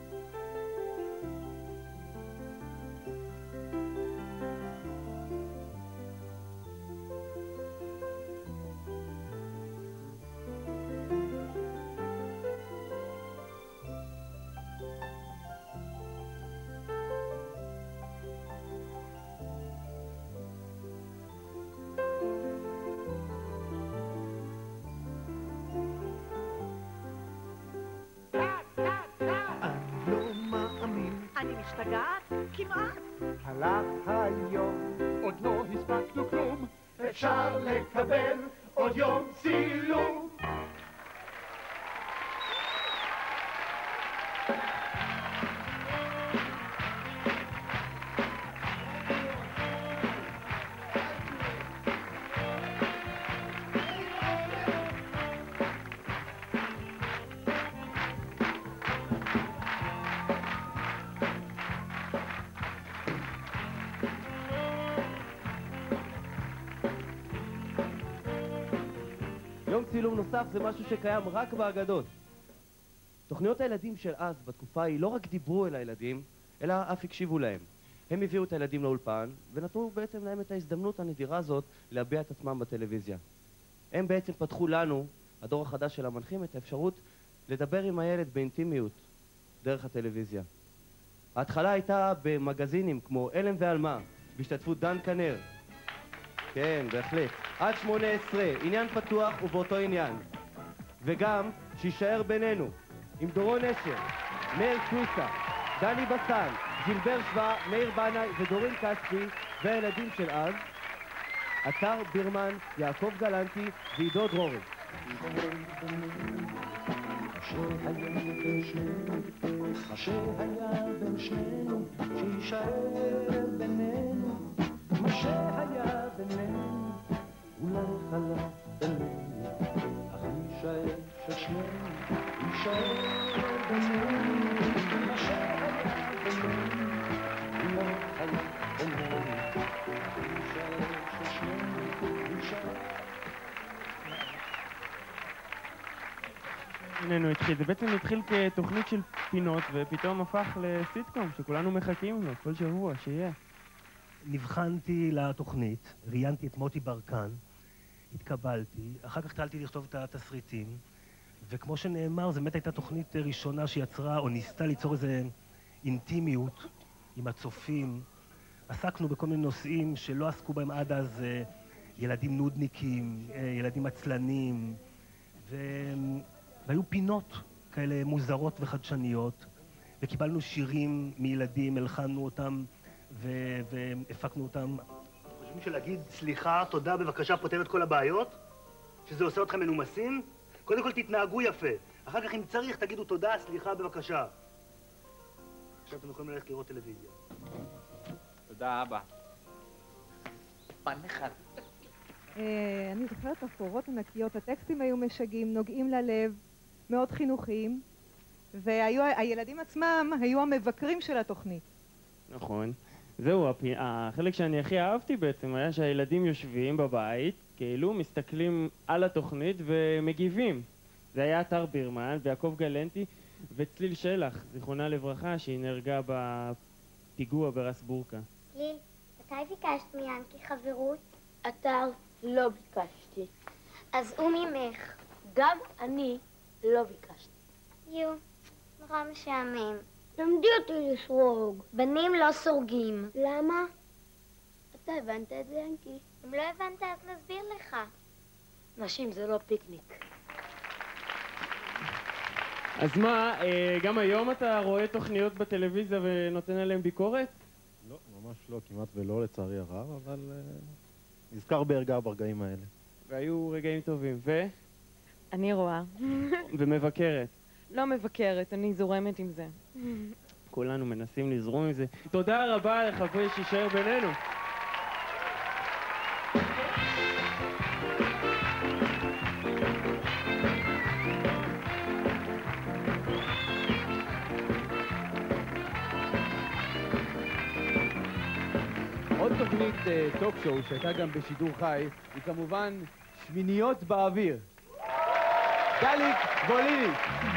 משתגעת? כמעט. הלך היום, עוד לא הספקנו כלום, אפשר לקבל עוד יום צילום. יום צילום נוסף זה משהו שקיים רק באגדות. תוכניות הילדים של אז, בתקופה ההיא, לא רק דיברו אל הילדים, אלא אף הקשיבו להם. הם הביאו את הילדים לאולפן, ונתנו בעצם להם את ההזדמנות הנדירה הזאת להביע את עצמם בטלוויזיה. הם בעצם פתחו לנו, הדור החדש של המנחים, את האפשרות לדבר עם הילד באינטימיות דרך הטלוויזיה. ההתחלה הייתה במגזינים כמו אלם ועלמה, בהשתתפות דן כנר. כן, בהחלט. עד 18, עניין פתוח ובאותו עניין. וגם שישאר בינינו, עם דורון אשר, מאיר קוויסה, דני בסן, גילבר שווה, מאיר בנאי ודורין כספי והילדים של אז, אתר בירמן, יעקב גלנטי ועידו דרורי. מה שהיה בין שנינו, שישאר בינינו. מה שהיה בינינו, אולי חלף בינינו, אך יישאר ששנינו, יישאר בינינו. מה שהיה בינינו, אולי חלף בינינו, אך יישאר ששנינו, יישאר. הנה, זה בעצם התחיל כתוכנית של פינות, ופתאום הפך לסיטקום שכולנו מחכים לו כל שבוע, שיהיה. נבחנתי לתוכנית, ראיינתי את מוטי ברקן, התקבלתי, אחר כך התחלתי לכתוב את התסריטים, וכמו שנאמר, זו באמת הייתה תוכנית ראשונה שיצרה או ניסתה ליצור איזו אינטימיות עם הצופים. עסקנו בכל מיני נושאים שלא עסקו בהם עד אז, ילדים נודניקים, ילדים עצלנים, והיו פינות כאלה מוזרות וחדשניות, וקיבלנו שירים מילדים, הלחנו אותם והפקנו אותם. חושבים שלהגיד סליחה, תודה, בבקשה, פותר את כל הבעיות? שזה עושה אתכם מנומסים? קודם כל תתנהגו יפה. אחר כך אם צריך תגידו תודה, סליחה, בבקשה. עכשיו אתם יכולים ללכת לראות טלוויזיה. תודה, אבא. פן אחד. אני זוכרת אפורות ענקיות, הטקסטים היו משגעים, נוגעים ללב, מאוד חינוכיים, והילדים עצמם היו המבקרים של התוכנית. נכון. זהו, החלק שאני הכי אהבתי בעצם היה שהילדים יושבים בבית, כאילו מסתכלים על התוכנית ומגיבים. זה היה אתר בירמן ויעקב גלנטי וצליל שלח, זיכרונה לברכה, שהיא נהרגה בפיגוע ברס בורקה. צליל, מתי ביקשת מיאנקי חברות? אתר לא ביקשתי. אז הוא ממך. גם אני לא ביקשתי. יו, נורא משעמם. למדי אותי לסרוג. בנים לא סורגים. למה? אתה הבנת את זה, ינקי? אם לא הבנת, אז נסביר לך. נשים זה לא פיקניק. אז מה, גם היום אתה רואה תוכניות בטלוויזיה ונותן עליהן ביקורת? לא, ממש לא, כמעט ולא לצערי הרב, אבל נזכר בהרגעה ברגעים האלה. והיו רגעים טובים, אני רואה. ומבקרת. לא מבקרת, אני זורמת עם זה. כולנו מנסים לזרום עם זה. תודה רבה לחברי שישאר בינינו. עוד תוכנית טוק שואו שהייתה גם בשידור חי היא כמובן שמיניות באוויר. גליק בוליני.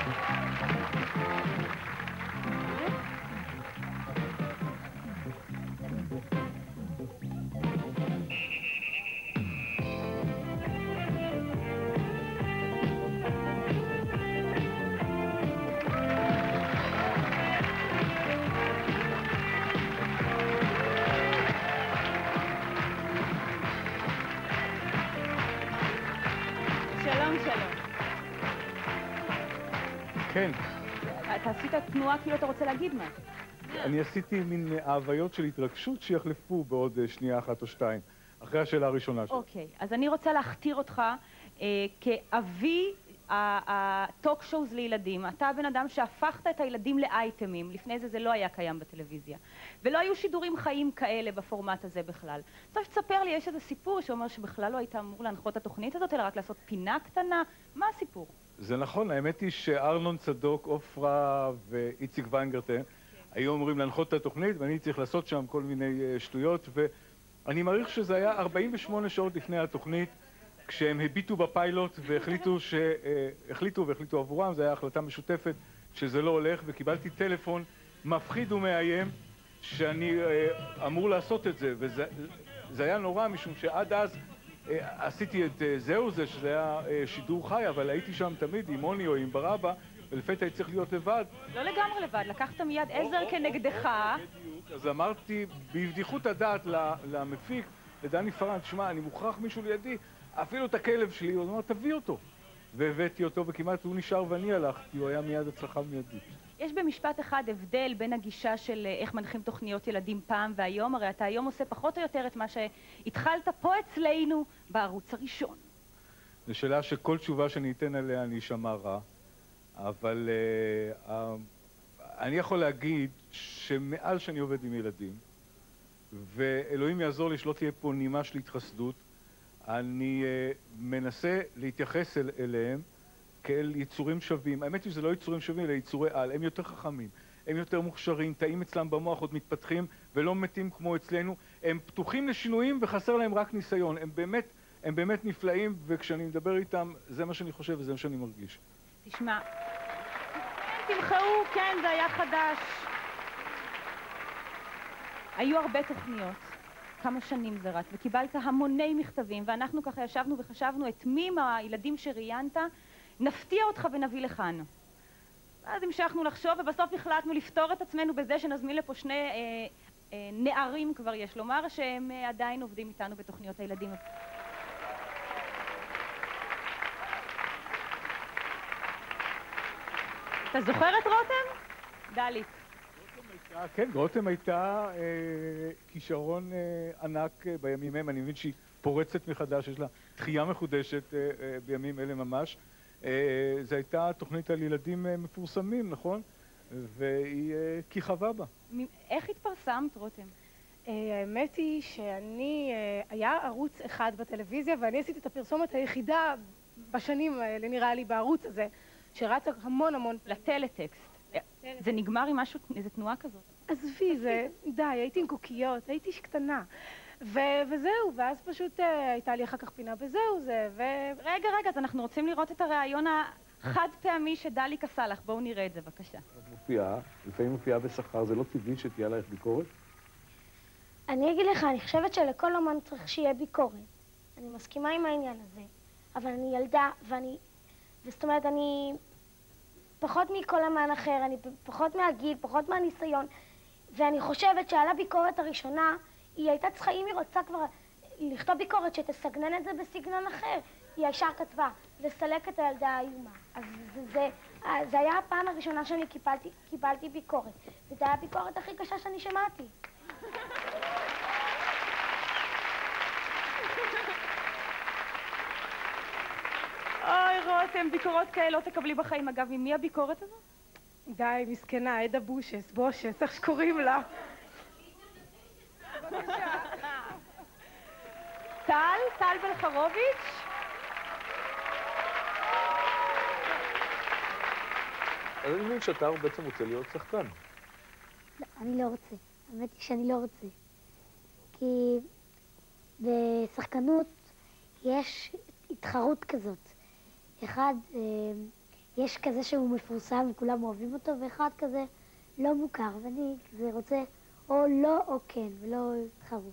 כן. אתה עשית תנועה כאילו אתה רוצה להגיד מה. אני עשיתי מין ההוויות של התרגשות שיחלפו בעוד שנייה אחת או שתיים, אחרי השאלה הראשונה שלי. אוקיי, אז אני רוצה להכתיר אותך כאבי הטוק שואוז לילדים. אתה הבן אדם שהפכת את הילדים לאייטמים, לפני זה לא היה קיים בטלוויזיה. ולא היו שידורים חיים כאלה בפורמט הזה בכלל. עכשיו תספר לי, יש איזה סיפור שאומר שבכלל לא היית אמור להנחות את התוכנית הזאת, אלא רק לעשות פינה קטנה. מה הסיפור? זה נכון, האמת היא שארנון צדוק, אופרה ואיציק ויינגרטן היו אמורים להנחות את התוכנית, ואני צריך לעשות שם כל מיני שטויות, ואני מעריך שזה היה 48 שעות לפני התוכנית, כשהם הביטו בפיילוט והחליטו עבורם, זו הייתה החלטה משותפת שזה לא הולך, וקיבלתי טלפון מפחיד ומאיים שאני אמור לעשות את זה, וזה היה נורא משום שעד אז עשיתי את זהו זה, שזה היה שידור חי, אבל הייתי שם תמיד עם מוני או עם ברבא, ולפתע הייתי צריך להיות לבד. לא לגמרי לבד, לקחת מיד עזר כנגדך. אז אמרתי בבדיחות הדעת למפיק, לדני פרן, תשמע, אני מוכרח מישהו לידי, אפילו את הכלב שלי, הוא אמר, תביא אותו. והבאתי אותו, וכמעט הוא נשאר ואני הלכתי, הוא היה מיד הצלחה מיידית. יש במשפט אחד הבדל בין הגישה של איך מנחים תוכניות ילדים פעם והיום, הרי אתה היום עושה פחות או יותר את מה שהתחלת פה אצלנו בערוץ הראשון. זו שאלה שכל תשובה שאני אתן עליה אני אשמע רע, אבל אני יכול להגיד שמעל שאני עובד עם ילדים, ואלוהים יעזור לי שלא תהיה פה נימה של התחסדות, אני מנסה להתייחס אליהם כאל יצורים שווים. האמת היא שזה לא יצורים שווים, אלא יצורי על. הם יותר חכמים, הם יותר מוכשרים, תאים אצלם במוח עוד מתפתחים ולא מתים כמו אצלנו. הם פתוחים לשינויים וחסר להם רק ניסיון. הם באמת נפלאים, וכשאני מדבר איתם, זה מה שאני חושב וזה מה שאני מרגיש. תשמע, תמחאו, כן, זה היה חדש. היו הרבה תוכניות. כמה שנים זה רץ, וקיבלת המוני מכתבים, ואנחנו ככה ישבנו וחשבנו את מי מהילדים שראיינת נפתיע אותך ונביא לכאן. אז המשכנו לחשוב, ובסוף החלטנו לפתור את עצמנו בזה שנזמין לפה שני נערים, כבר יש לומר, שהם עדיין עובדים איתנו בתוכניות הילדים. אתה זוכר את רותם? דליק. כן, רותם הייתה כישרון ענק בימים הם. אני מבין שהיא פורצת מחדש, יש לה תחייה מחודשת בימים אלה ממש. זו הייתה תוכנית על ילדים מפורסמים, נכון? והיא כיכבה בה. איך התפרסמת, רותם? האמת היא שאני, היה ערוץ אחד בטלוויזיה, ואני עשיתי את הפרסומת היחידה בשנים האלה, נראה לי, בערוץ הזה, שרצה המון לטלטקסט. זה נגמר עם משהו, איזו תנועה כזאת. עזבי, זה, די, הייתי עם קוקיות, הייתי קטנה. וזהו, ואז פשוט הייתה לי אחר כך פינה בזהו זה, רגע, אז אנחנו רוצים לראות את הרעיון החד פעמי שדליק עשה לך. בואו נראה את זה, בבקשה. לפעמים מופיעה בשכר, זה לא טבעי שתהיה עלייך ביקורת? אני אגיד לך, אני חושבת שלכל אומן צריך שיהיה ביקורת. אני מסכימה עם העניין הזה, אבל אני ילדה, זאת אומרת, אני פחות מכל אמן אחר, אני פחות מהגיל, פחות מהניסיון, ואני חושבת שעל הביקורת הראשונה, היא הייתה צריכה, אם היא רוצה כבר לכתוב ביקורת שתסגנן את זה בסגנון אחר, היא ישר כתבה, לסלק את הילדה האיומה. אז זה היה הפעם הראשונה שאני קיבלתי ביקורת, וזו הייתה הביקורת הכי קשה שאני שמעתי. אוי, רותם, ביקורות כאלה לא תקבלי בחיים. אגב, ממי הביקורת הזאת? די, מסכנה, עדה בושס, איך שקוראים לה. טל בלחרוביץ'. אז אני מבין שאתה בעצם רוצה להיות שחקן. לא, אני לא רוצה. האמת היא שאני לא רוצה. כי בשחקנות יש התחרות כזאת. אחד, יש כזה שהוא מפורסם וכולם אוהבים אותו, ואחד כזה לא מוכר, ואני כזה רוצה או לא או כן, ולא התחרות.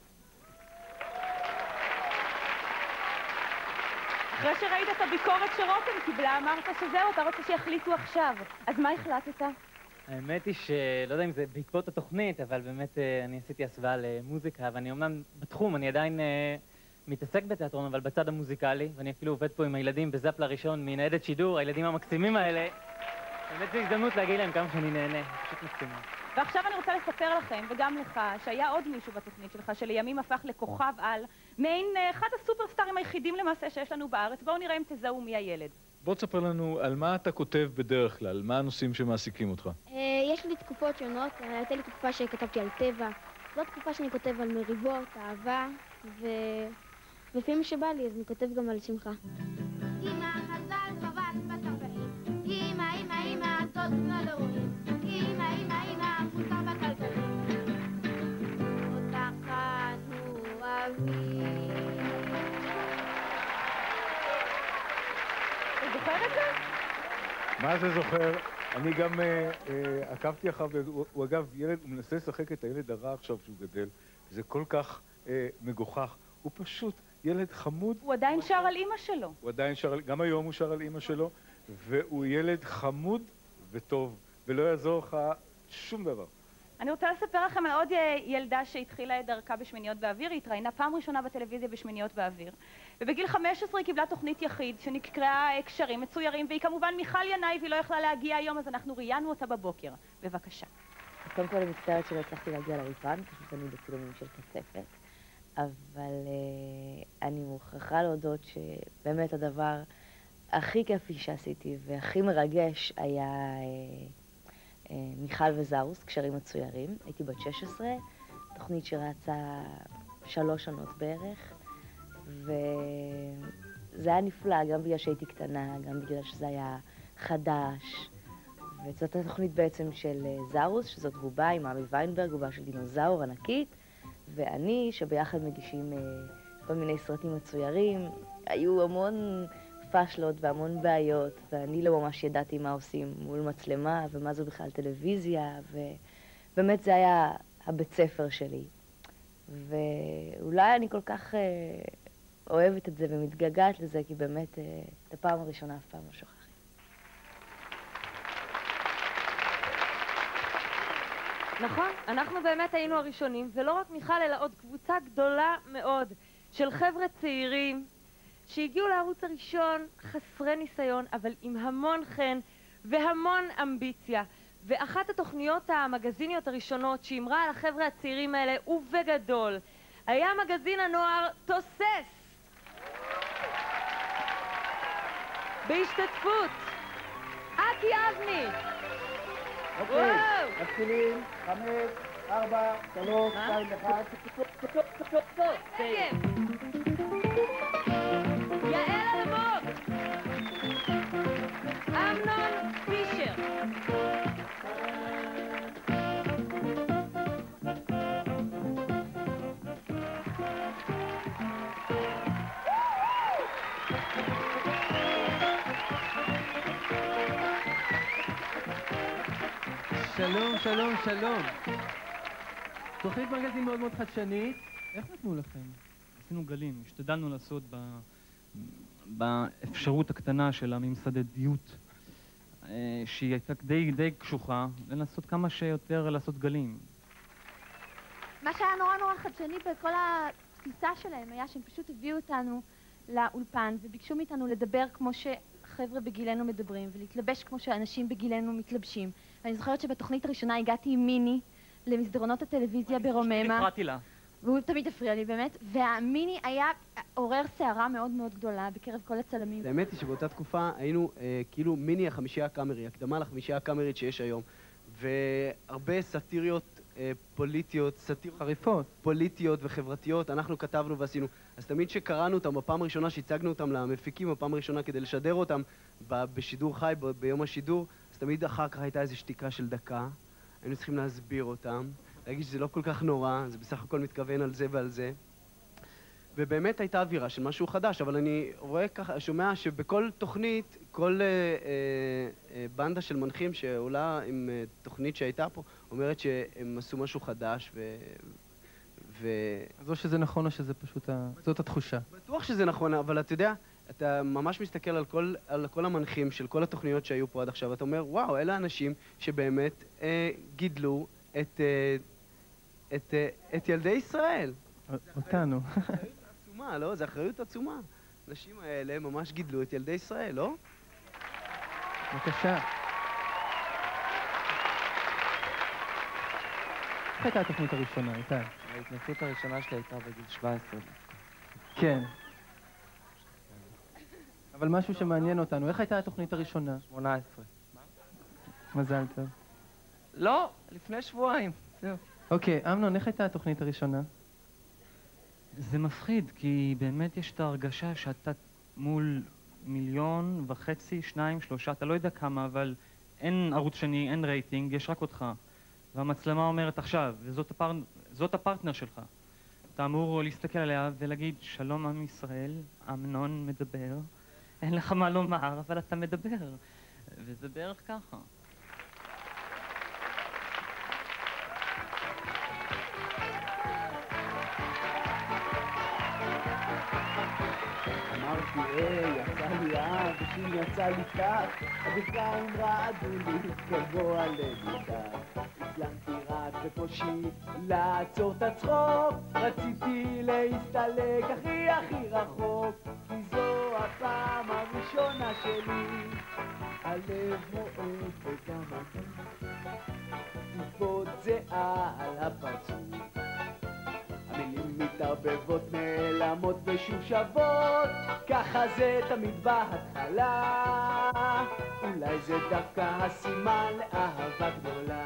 אחרי שראית את הביקורת שרותם קיבלה, אמרת שזהו, אתה רוצה שיחליטו עכשיו. אז מה החלטת? האמת היא שלא יודע אם זה בעקבות התוכנית, אבל באמת אני עשיתי הסוואה למוזיקה, ואני אומנם בתחום, אני עדיין מתעסק בתיאטרון, אבל בצד המוזיקלי, ואני אפילו עובד פה עם הילדים בזאפ לראשון מניידת שידור, הילדים המקסימים האלה. באמת זו הזדמנות להגיד להם כמה שאני נהנה, פשוט מקסימים. ועכשיו אני רוצה לספר לכם, וגם לך, שהיה עוד מישהו בתוכנית שלך, שלימים הפך לכוכב על, מעין אחד הסופרסטארים היחידים למעשה שיש לנו בארץ. בואו נראה אם תזהו מי הילד. בוא תספר לנו על מה אתה כותב בדרך כלל, מה הנושאים שמעסיקים אותך. יש לי תקופות שונות, הייתה לי תקופה שכתבתי על טבע, זו תקופה שאני כותב על מריבות, אהבה, ולפעמים שבא לי אז אני כותב גם על שמחה. אמא חזל טובת בתרבעים, אמא זאת נלורים, אמא מוסר בכלכלים, אותך אנו אוהבים. אתה זוכר את זה? מה זה זוכר? אני גם עקבתי אחריו, הוא אגב ילד, הוא מנסה לשחק את הילד הרע עכשיו שהוא גדל, זה כל כך מגוחך, הוא פשוט ילד חמוד. הוא עדיין שר על אמא שלו. הוא עדיין שר, גם היום הוא שר על אמא שלו, והוא ילד חמוד וטוב, ולא יעזור לך שום דבר. אני רוצה לספר לכם על עוד ילדה שהתחילה את דרכה בשמיניות באוויר. היא התראיינה פעם ראשונה בטלוויזיה בשמיניות באוויר. ובגיל 15 היא קיבלה תוכנית יחיד שנקראה קשרים מצוירים, והיא כמובן מיכל ינאי, והיא לא יכלה להגיע היום, אז אנחנו ראיינו אותה בבוקר. בבקשה. קודם כל אני מצטערת שלא הצלחתי להגיע לאולפן, פשוט אני בצילומים של קצפת. אבל אני מוכרחה להודות שבאמת הדבר הכי כיפי שעשיתי והכי מרגש היה מיכל וזרוס, קשרים מצוירים. הייתי בת 16, תוכנית שרצה 3 שנות בערך, וזה היה נפלא, גם בגלל שהייתי קטנה, גם בגלל שזה היה חדש. וזאת התוכנית בעצם של זרוס, שזאת בובה עם עמי ויינברג, בובה של דינוזאור ענקית, ואני, שביחד מגישים כל מיני סרטים מצוירים. היו המון פשלות והמון בעיות, ואני לא ממש ידעתי מה עושים מול מצלמה, ומה זו בכלל טלוויזיה, ובאמת זה היה הבית ספר שלי. ואולי אני כל כך אוהבת את זה ומתגעגעת לזה, כי באמת את הפעם הראשונה אף פעם לא שוכחת. נכון, אנחנו באמת היינו הראשונים, ולא רק מיכל, אלא עוד קבוצה גדולה מאוד של חבר'ה צעירים שהגיעו לערוץ הראשון חסרי ניסיון, אבל עם המון חן והמון אמביציה. ואחת התוכניות המגזיניות הראשונות שאמרה על החבר'ה הצעירים האלה, ובגדול, היה מגזין הנוער תוסס. בהשתתפות אקי אבני. אוקיי, מתחילים, 5, 4, 3, 2, 1. יעל אלמוג. אמנון פישר. שלום, שלום, שלום. תוכנית מגזין מאוד מאוד חדשנית. איך נתנו לכם? עשינו גלים, השתדלנו לעשות באפשרות הקטנה של הממסדיות, שהיא הייתה די קשוחה, לנסות כמה שיותר לעשות גלים. מה שהיה נורא חדשני בכל התפיסה שלהם היה שהם פשוט הביאו אותנו לאולפן וביקשו מאיתנו לדבר כמו שחבר'ה בגילנו מדברים ולהתלבש כמו שאנשים בגילנו מתלבשים. ואני זוכרת שבתוכנית הראשונה הגעתי עם מיני למסדרונות הטלוויזיה ברוממה. הפרעתי לה. והוא תמיד הפריע לי באמת, והמיני היה עורר סערה מאוד מאוד גדולה בקרב כל הצלמים. האמת היא שבאותה תקופה היינו כאילו מיני החמישייה הקאמרי, הקדמה לחמישייה הקאמרית שיש היום, והרבה סאטיריות פוליטיות, חריפות, פוליטיות וחברתיות, אנחנו כתבנו ועשינו. אז תמיד שקראנו אותם, בפעם הראשונה שהצגנו אותם למפיקים, בפעם הראשונה כדי לשדר אותם בשידור חי, ביום השידור, אז תמיד אחר כך הייתה איזו שתיקה של דקה, היינו צריכים להסביר אותם, להגיד שזה לא כל כך נורא, זה בסך הכל מתכוון על זה ועל זה. ובאמת הייתה אווירה של משהו חדש, אבל אני רואה ככה, שומע שבכל תוכנית, כל בנדה של מנחים שעולה עם תוכנית שהייתה פה, אומרת שהם עשו משהו חדש אז או שזה נכון או שזה פשוט, זאת התחושה. בטוח שזה נכון, אבל אתה יודע, אתה ממש מסתכל על כל המנחים של כל התוכניות שהיו פה עד עכשיו, אתה אומר, וואו, אלה אנשים שבאמת גידלו את ילדי ישראל. אותנו. עצומה, לא? זו אחריות עצומה. האנשים האלה ממש גידלו את ילדי ישראל, לא? בבקשה. איך הייתה התוכנית הראשונה, איתי? ההתנסות הראשונה שלי הייתה בגיל 17. כן. אבל משהו שמעניין אותנו, איך הייתה התוכנית הראשונה? 18. מזל טוב. לא, לפני שבועיים. זהו. אוקיי, אמנון, איך הייתה התוכנית הראשונה? זה מפחיד, כי באמת יש את ההרגשה שאתה מול 1.5 מיליון, 2, 3, אתה לא יודע כמה, אבל אין ערוץ שני, אין רייטינג, יש רק אותך. והמצלמה אומרת עכשיו, וזאת הפרטנר שלך. אתה אמור להסתכל עליה ולהגיד, שלום עם ישראל, אמנון מדבר, אין לך מה לומר, אבל אתה מדבר. וזה בערך ככה. אמרתי, יצא לי ושין יצא לי כך, הברכיים רעדו לי, גבוה למידה. הצלחתי רק כמעט בקושי לעצור את הצחוק, רציתי להסתלק הכי הכי רחוק, כי זו הפעם הראשונה שלי, הלב מועד וגם אני טיפות זהה על הפרצוף, המילים מתערבבות, נעלמות ושושוות, ככה זה תמיד בהתחלה, אולי זה דווקא הסימן לאהבה גדולה.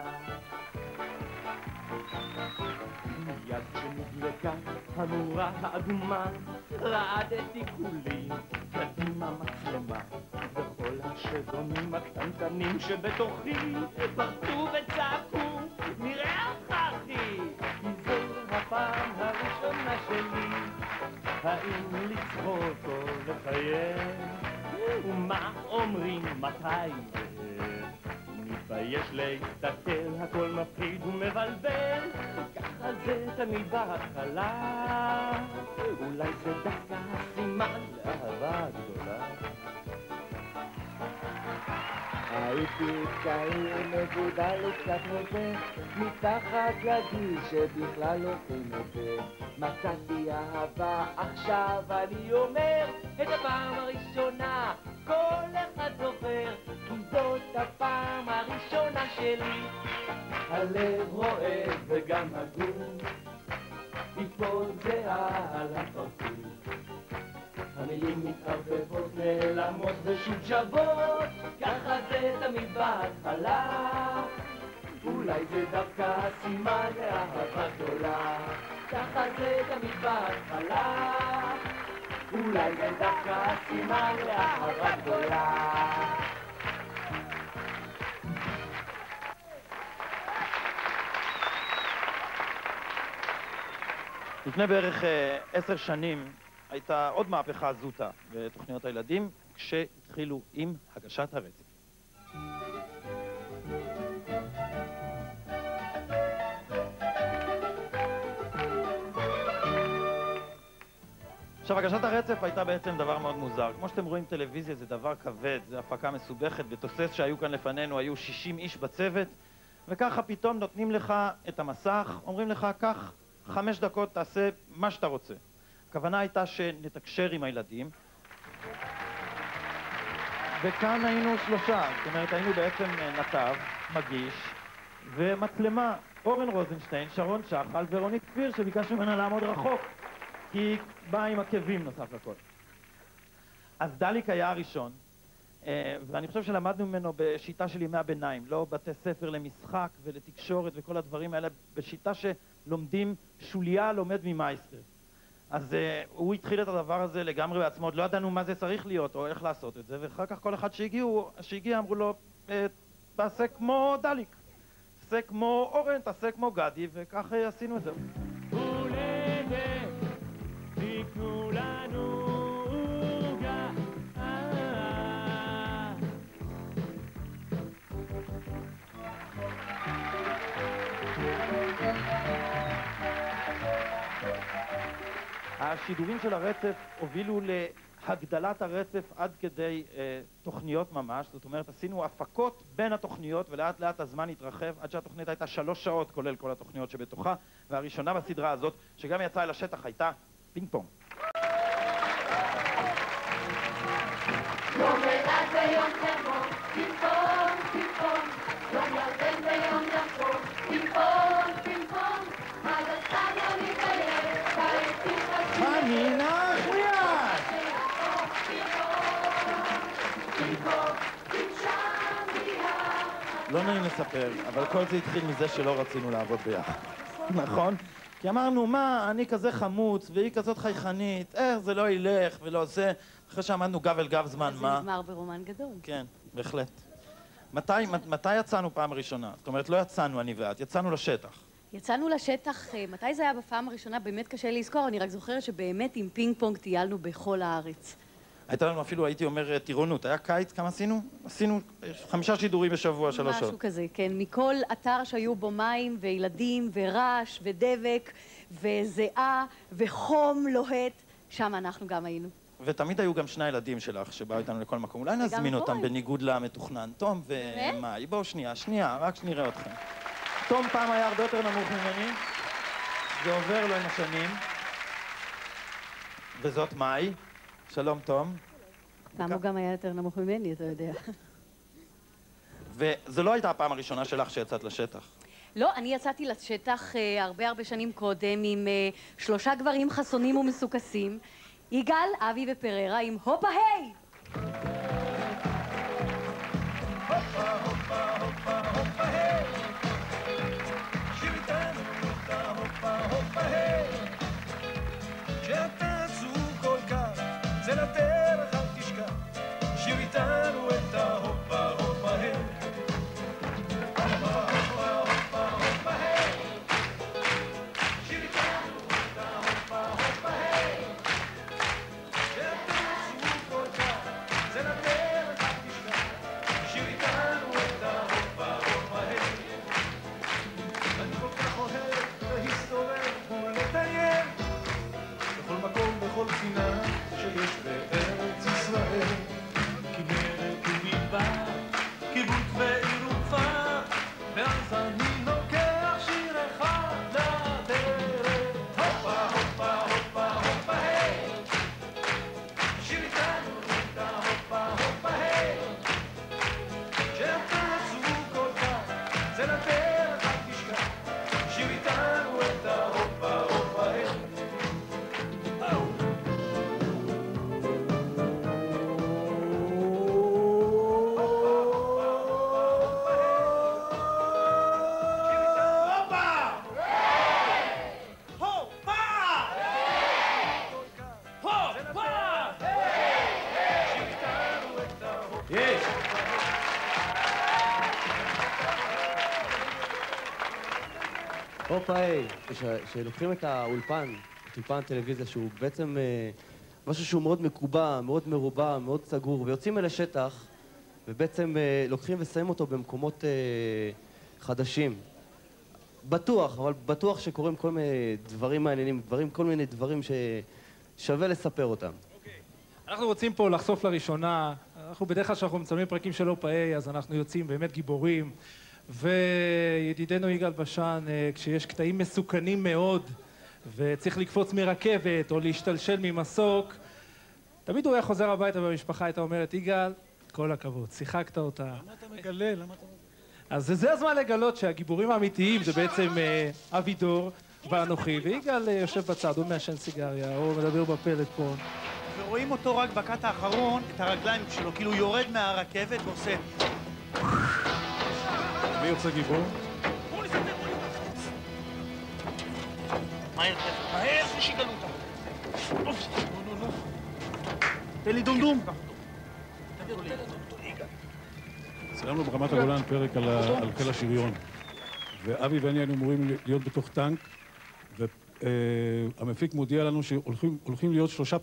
מיד כשנדלקה הנורה האדומה, רעדתי כולי, קדימה מצלמה, וכל השזונים הקטנטנים שבתוכי פרצו וצעקו, נראה אותך אחי, כי זו הפעם הראשונה שלי, האם לצחוק או לחייך, ומה אומרים מתי מתבייש להסתכל, הכל מפחיד ומבלבל, ככה זה תמיד בהתחלה, אולי זה דווקא הסימן לאהבה גדולה. הייתי צעיר מבודל וקצת נוטה, מתחת לגיל שבכלל לא תנוטה, מצאתי אהבה, עכשיו אני אומר את הפעם הראשונה, כל אחד זוכר, כי זאת הפעם הראשונה שלי, הלב רועד וגם הגוף טיפות זהה על הפרצוף, המילים מתערבבות, נעלמות ושושוות, ככה זה תמיד בהתחלה, אולי זה דווקא הסימן לאהבה גדולה, ככה זה תמיד בהתחלה, אולי זה דווקא הסימן לאהבה גדולה. לפני בערך 10 שנים הייתה עוד מהפכה זוטה בתוכניות הילדים, כשהתחילו עם הגשת הרצף. עכשיו, הגשת הרצף הייתה בעצם דבר מאוד מוזר. כמו שאתם רואים, טלוויזיה זה דבר כבד, זה הפקה מסובכת. בתוסס שהיו כאן לפנינו היו 60 איש בצוות, וככה פתאום נותנים לך את המסך, אומרים לך, קח 5 דקות, תעשה מה שאתה רוצה. הכוונה הייתה שנתקשר עם הילדים, וכאן היינו 3, זאת אומרת, היינו בעצם נתב, מגיש, ומצלמה, אורן רוזנשטיין, שרון שחל ורונית כפיר, שביקשנו ממנה לעמוד רחוק, כי היא באה עם עקבים נוסף לכל. אז דליק היה הראשון, ואני חושב שלמדנו ממנו בשיטה של ימי הביניים, לא בתי ספר למשחק ולתקשורת וכל הדברים האלה, בשיטה שלומדים, שוליה לומד ממייסטר. אז הוא התחיל את הדבר הזה לגמרי בעצמו, עוד לא ידענו מה זה צריך להיות או איך לעשות את זה, ואחר כך כל אחד שהגיע אמרו לו, תעשה כמו דליק, תעשה כמו אורן, תעשה כמו גדי, וכך עשינו את זה. השידורים של הרצף הובילו להגדלת הרצף עד כדי תוכניות ממש, זאת אומרת עשינו הפקות בין התוכניות ולאט לאט הזמן התרחב עד שהתוכנית הייתה 3 שעות כולל כל התוכניות שבתוכה, והראשונה בסדרה הזאת שגם יצאה אל השטח הייתה פינג פונג. יום אלעד ויום חרמון, פינג פונג, פינג פונג, יום ירדן ויום יפו, פינג פונג, פינג פונג, עד הסתם לא נתעייף, תעייפים חשובים. חנינה חויית! לא נעים לספר, אבל כל זה התחיל מזה שלא רצינו לעבוד ביחד. נכון? כי אמרנו, מה, אני כזה חמוץ, והיא כזאת חייכנית, זה לא ילך ולא זה. אחרי שעמדנו גב אל גב זמן, מה? זה נגמר ברומן גדול. כן, בהחלט. מתי יצאנו פעם ראשונה? זאת אומרת, לא יצאנו אני ואת, יצאנו לשטח. יצאנו לשטח, מתי זה היה בפעם הראשונה? באמת קשה לזכור, אני רק זוכרת שבאמת עם פינג פונג טיילנו בכל הארץ. הייתה לנו אפילו, הייתי אומר, טירונות. היה קיץ, כמה עשינו? עשינו 5 שידורים בשבוע, 3 שעות. משהו כזה, כן. מכל אתר שהיו בו מים וילדים ורעש ודבק וזיעה וחום לוהט, שם אנחנו גם היינו. ותמיד היו גם 2 ילדים שלך שבאו איתנו לכל מקום. אולי נזמין אותם בניגוד למתוכנן. תום ומאי, בואו שנייה, רק שנראה אתכם. תום פעם היה הרבה יותר נמוך ממני, זה עובר לו עם השנים. וזאת מאי. שלום תום. פעם הוא גם היה יותר נמוך ממני, אתה יודע. וזו לא הייתה הפעם הראשונה שלך שיצאת לשטח. לא, אני יצאתי לשטח הרבה שנים קודם עם 3 גברים חסונים ומסוכסים, יגאל, אבי ופררה עם הופה היי! כשאתה עצוב כל כך, זה לדרך אל תשכח, שיר איתנו את ההופה הופה היי. הופה הופה הופה הופה היי. שיר איתנו את ההופה הופה היי. כשאתה עצוב כל כך, זה לדרך אל תשכח, שיר איתנו את ההופה הופה היי. אני כל כך אוהב להסתובב ולטייל בכל מקום, בכל פינה שיש בארץ ישראל. כנרת ומדבר, קיבוץ ועיר וכפר, ואז אני לוקח שיר אחד לדרך. הופה הופה הופה הופה היי, שיר איתנו את ההופה הופה היי. כשאתה עצוב כל כך, זה לדרך אל תשכח, שיר איתנו את ההופה הופה היי. הופה היי, כשלוקחים את האולפן, את אולפן הטלוויזיה, שהוא בעצם משהו שהוא מאוד מקובע, מאוד מרובע, מאוד סגור, ויוצאים אל השטח, ובעצם לוקחים ושמים אותו במקומות חדשים. בטוח, אבל בטוח שקורים כל מיני דברים מעניינים, כל מיני דברים ששווה לספר אותם. אנחנו רוצים פה לחשוף לראשונה, אנחנו בדרך כלל כשאנחנו מצלמים פרקים של הופה היי, אז אנחנו יוצאים באמת גיבורים. וידידנו יגאל בשן, כשיש קטעים מסוכנים מאוד וצריך לקפוץ מרכבת או להשתלשל ממסוק, תמיד הוא היה חוזר הביתה במשפחה, הייתה אומרת, יגאל, כל הכבוד, שיחקת אותה. למה אתה מגלה? אז זה הזמן לגלות שהגיבורים האמיתיים זה בעצם אבידור ואנוכי, ויגאל יושב בצד, הוא מעשן סיגריה, או מדבר בפלאפון. ורואים אותו רק בקטע האחרון, את הרגליים שלו, כאילו יורד מהרכבת ועושה... מי יוצא גיבור? מהר, מהר, שיגלו אותם. נו. תן לי דומדום. צילמנו ברמת הגולן פרק על חיל השריון, ואבי ואני היינו אמורים להיות בתוך טנק, והמפיק מודיע לנו שהולכים להיות 3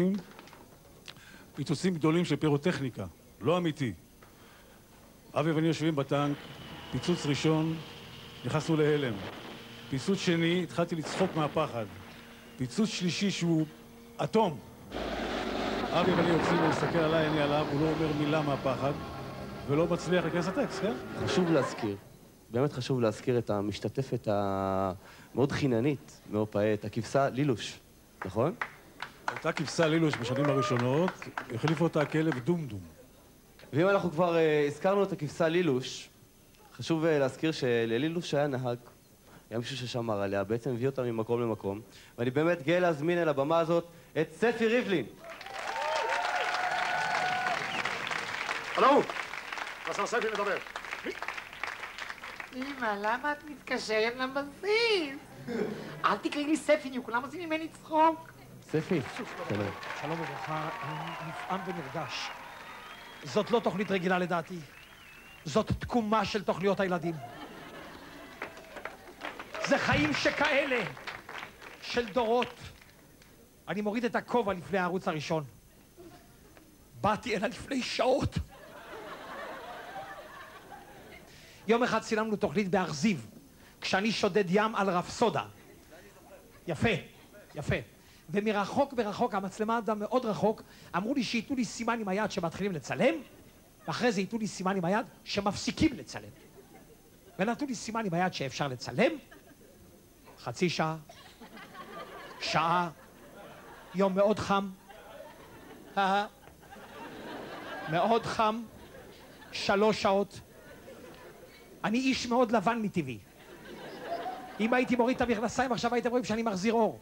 פיצוצים גדולים של פירוטכניקה, לא אמיתי. אבי ואני יושבים בטנק, פיצוץ ראשון, נכנסנו להלם. פיצוץ שני, התחלתי לצחוק מהפחד. פיצוץ שלישי שהוא אטום. אבי ואני יוצאים להסתכל עליי, אני עליו, הוא לא אומר מילה מהפחד, ולא מצליח להיכנס לטקסט, כן? חשוב להזכיר, באמת חשוב להזכיר את המשתתפת המאוד חיננית מהופה היי, את הכבשה לילוש, נכון? הייתה כבשה לילוש בשנים הראשונות, החליפו אותה הכלב דומדום. ואם אנחנו כבר הזכרנו את הכבשה לילוש, חשוב להזכיר שללילוש היה נהג, היה מישהו ששמר עליה, בעצם הביא אותה ממקום למקום, ואני באמת גאה להזמין אל הבמה הזאת את ספי ריבלין. הלו, השר ספי מדבר. אמא, למה את מתקשרת לבסיס? אל תקראי לי ספי, כולם עושים ממני צחוק. ספי, שלום. שלום וברכה, אני נפעם ונרגש. זאת לא תוכנית רגילה לדעתי. זאת תקומה של תוכניות הילדים. זה חיים שכאלה, של דורות. אני מוריד את הכובע לפני הערוץ הראשון. באתי הנה לפני שעות. יום אחד צילמנו תוכנית באכזיב, כשאני שודד ים על רפסודה. יפה, יפה. ומרחוק ברחוק, המצלמה עמדה מאוד רחוק, אמרו לי שייתנו לי סימן עם היד שמתחילים לצלם, ואחרי זה ייתנו לי סימן עם היד שמפסיקים לצלם. ונתנו לי סימן עם היד שאפשר לצלם. חצי שעה, שעה, יום מאוד חם. מאוד חם, 3 שעות. אני איש מאוד לבן מטבעי. אם הייתי מוריד את המכנסיים, עכשיו הייתם רואים שאני מחזיר אור.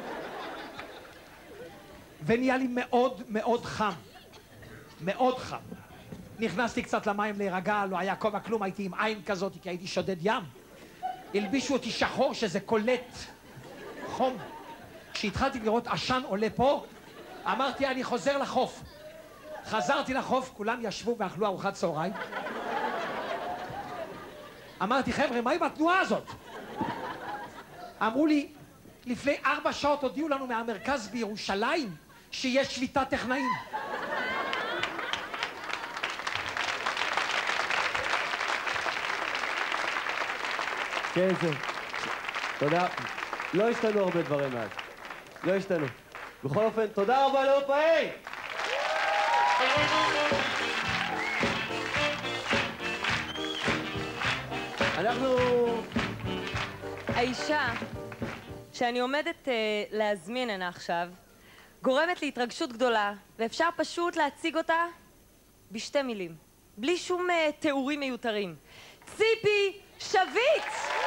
ונהיה לי מאוד מאוד חם. מאוד חם. נכנסתי קצת למים להירגע, לא היה כובע כלום, הייתי עם עין כזאת, כי הייתי שודד ים. הלבישו אותי שחור שזה קולט חום. כשהתחלתי לראות עשן עולה פה, אמרתי, אני חוזר לחוף. חזרתי לחוף, כולם ישבו ואכלו ארוחת צהריים. אמרתי, חבר'ה, מה עם התנועה הזאת? אמרו לי, לפני 4 שעות הודיעו לנו מהמרכז בירושלים שיש שביתת טכנאים. כן, זה. תודה. לא השתנו הרבה דברים מאז. לא השתנו. בכל אופן, תודה רבה לאופאי! אנחנו... האישה שאני עומדת להזמין הנה עכשיו גורמת להתרגשות גדולה, ואפשר פשוט להציג אותה בשתי מילים, בלי שום תיאורים מיותרים. ציפי שביט!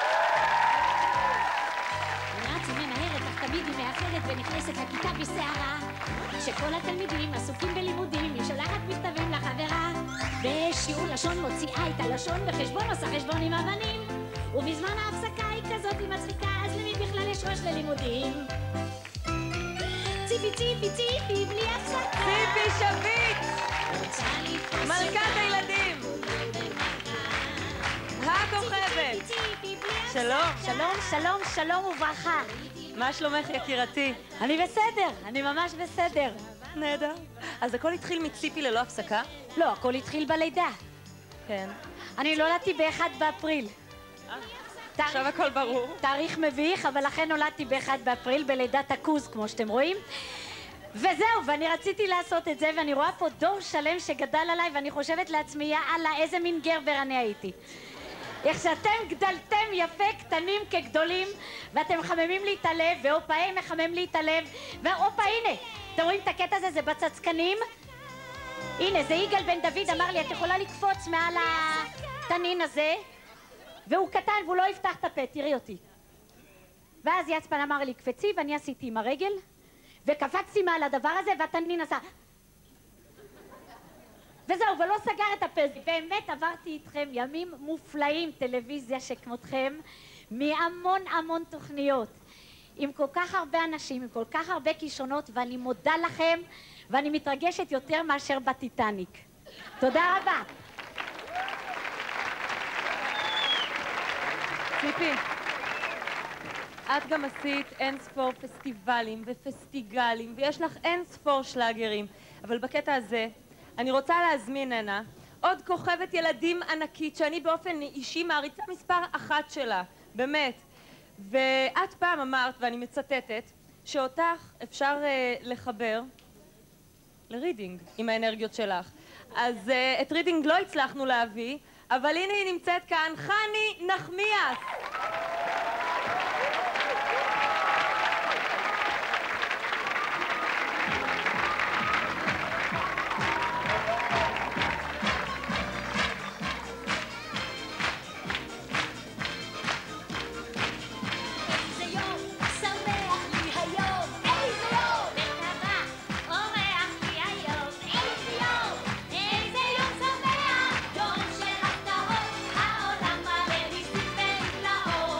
רצה ממהרת, אך תמיד היא מאחרת ונכנסת לכיתה בסערה. שכל התלמידים עסוקים בלימודים, היא שולחת מכתבים לחברה. בשיעור לשון מוציאה את הלשון, בחשבון עושה חשבון עם אבנים. ובזמן ההפסקה היא כזאת היא מצחיקה, אז למי בכלל יש ראש ללימודים? ציפי ציפי ציפי בלי הפסקה. ציפי שביט! מלכת הילדים! הכוכבת! שלום! שלום, שלום, שלום וברכה. מה שלומך יקירתי? אני בסדר, אני ממש בסדר. נהדר. אז הכל התחיל מציפי ללא הפסקה? לא, הכל התחיל בלידה. כן. אני נולדתי ב1 באפריל. עכשיו הכל ברור. תאריך מביך, אבל לכן נולדתי ב1 באפריל בלידת הכוז, כמו שאתם רואים. וזהו, ואני רציתי לעשות את זה, ואני רואה פה דור שלם שגדל עליי, ואני חושבת לעצמי, יאללה, איזה מין גרבר אני הייתי. איך שאתם גדלתם יפה, קטנים כגדולים, ואתם מחממים לי את הלב, ואופאי מחמם לי את הלב, ואופה, הנה, אתם רואים את הקטע הזה? זה בצצקנים? הנה, זה יגאל בן דוד אמר לי, את יכולה לקפוץ מעל התנין הזה? והוא קטן והוא לא יפתח את הפה, תראי אותי. ואז יצפן אמר לי, קפצי, ואני עשיתי עם הרגל, וקפצתי מעל הדבר הזה, והתנין עשה... וזהו, ולא סגר את הפה. באמת עברתי איתכם ימים מופלאים, טלוויזיה שכמותכם, מהמון המון תוכניות. עם כל כך הרבה אנשים, עם כל כך הרבה כישרונות, ואני מודה לכם, ואני מתרגשת יותר מאשר בטיטניק. תודה רבה. ציפי, את גם עשית אין ספור פסטיבלים ופסטיגלים, ויש לך אין ספור שלאגרים, אבל בקטע הזה אני רוצה להזמין הנה עוד כוכבת ילדים ענקית שאני באופן אישי מעריצה מספר 1 שלה, באמת. ואת פעם אמרת, ואני מצטטת, שאותך אפשר לחבר לרידינג עם האנרגיות שלך. אז את רידינג לא הצלחנו להביא, אבל הנה היא נמצאת כאן, חני נחמיאס. העולם מלא ניסים ונפלאות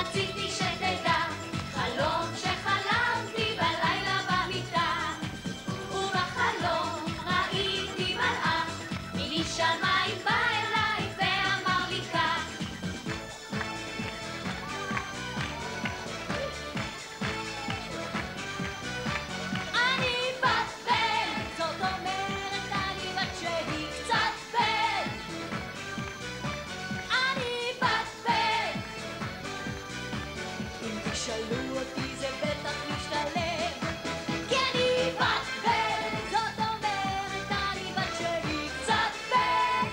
רציתי שתדע, חלום שחלמתי בלילה במיטה, ובחלום ראיתי מלאך משמיים בא אליי ואמר לי כך. אני בת בן, זאת אומרת אני בת שהיא קצת בן. אני בת בן. אם תשאלו אותי זה בטח משתלם, כי אני בת בן, זאת אומרת אני בת שהיא קצת בן.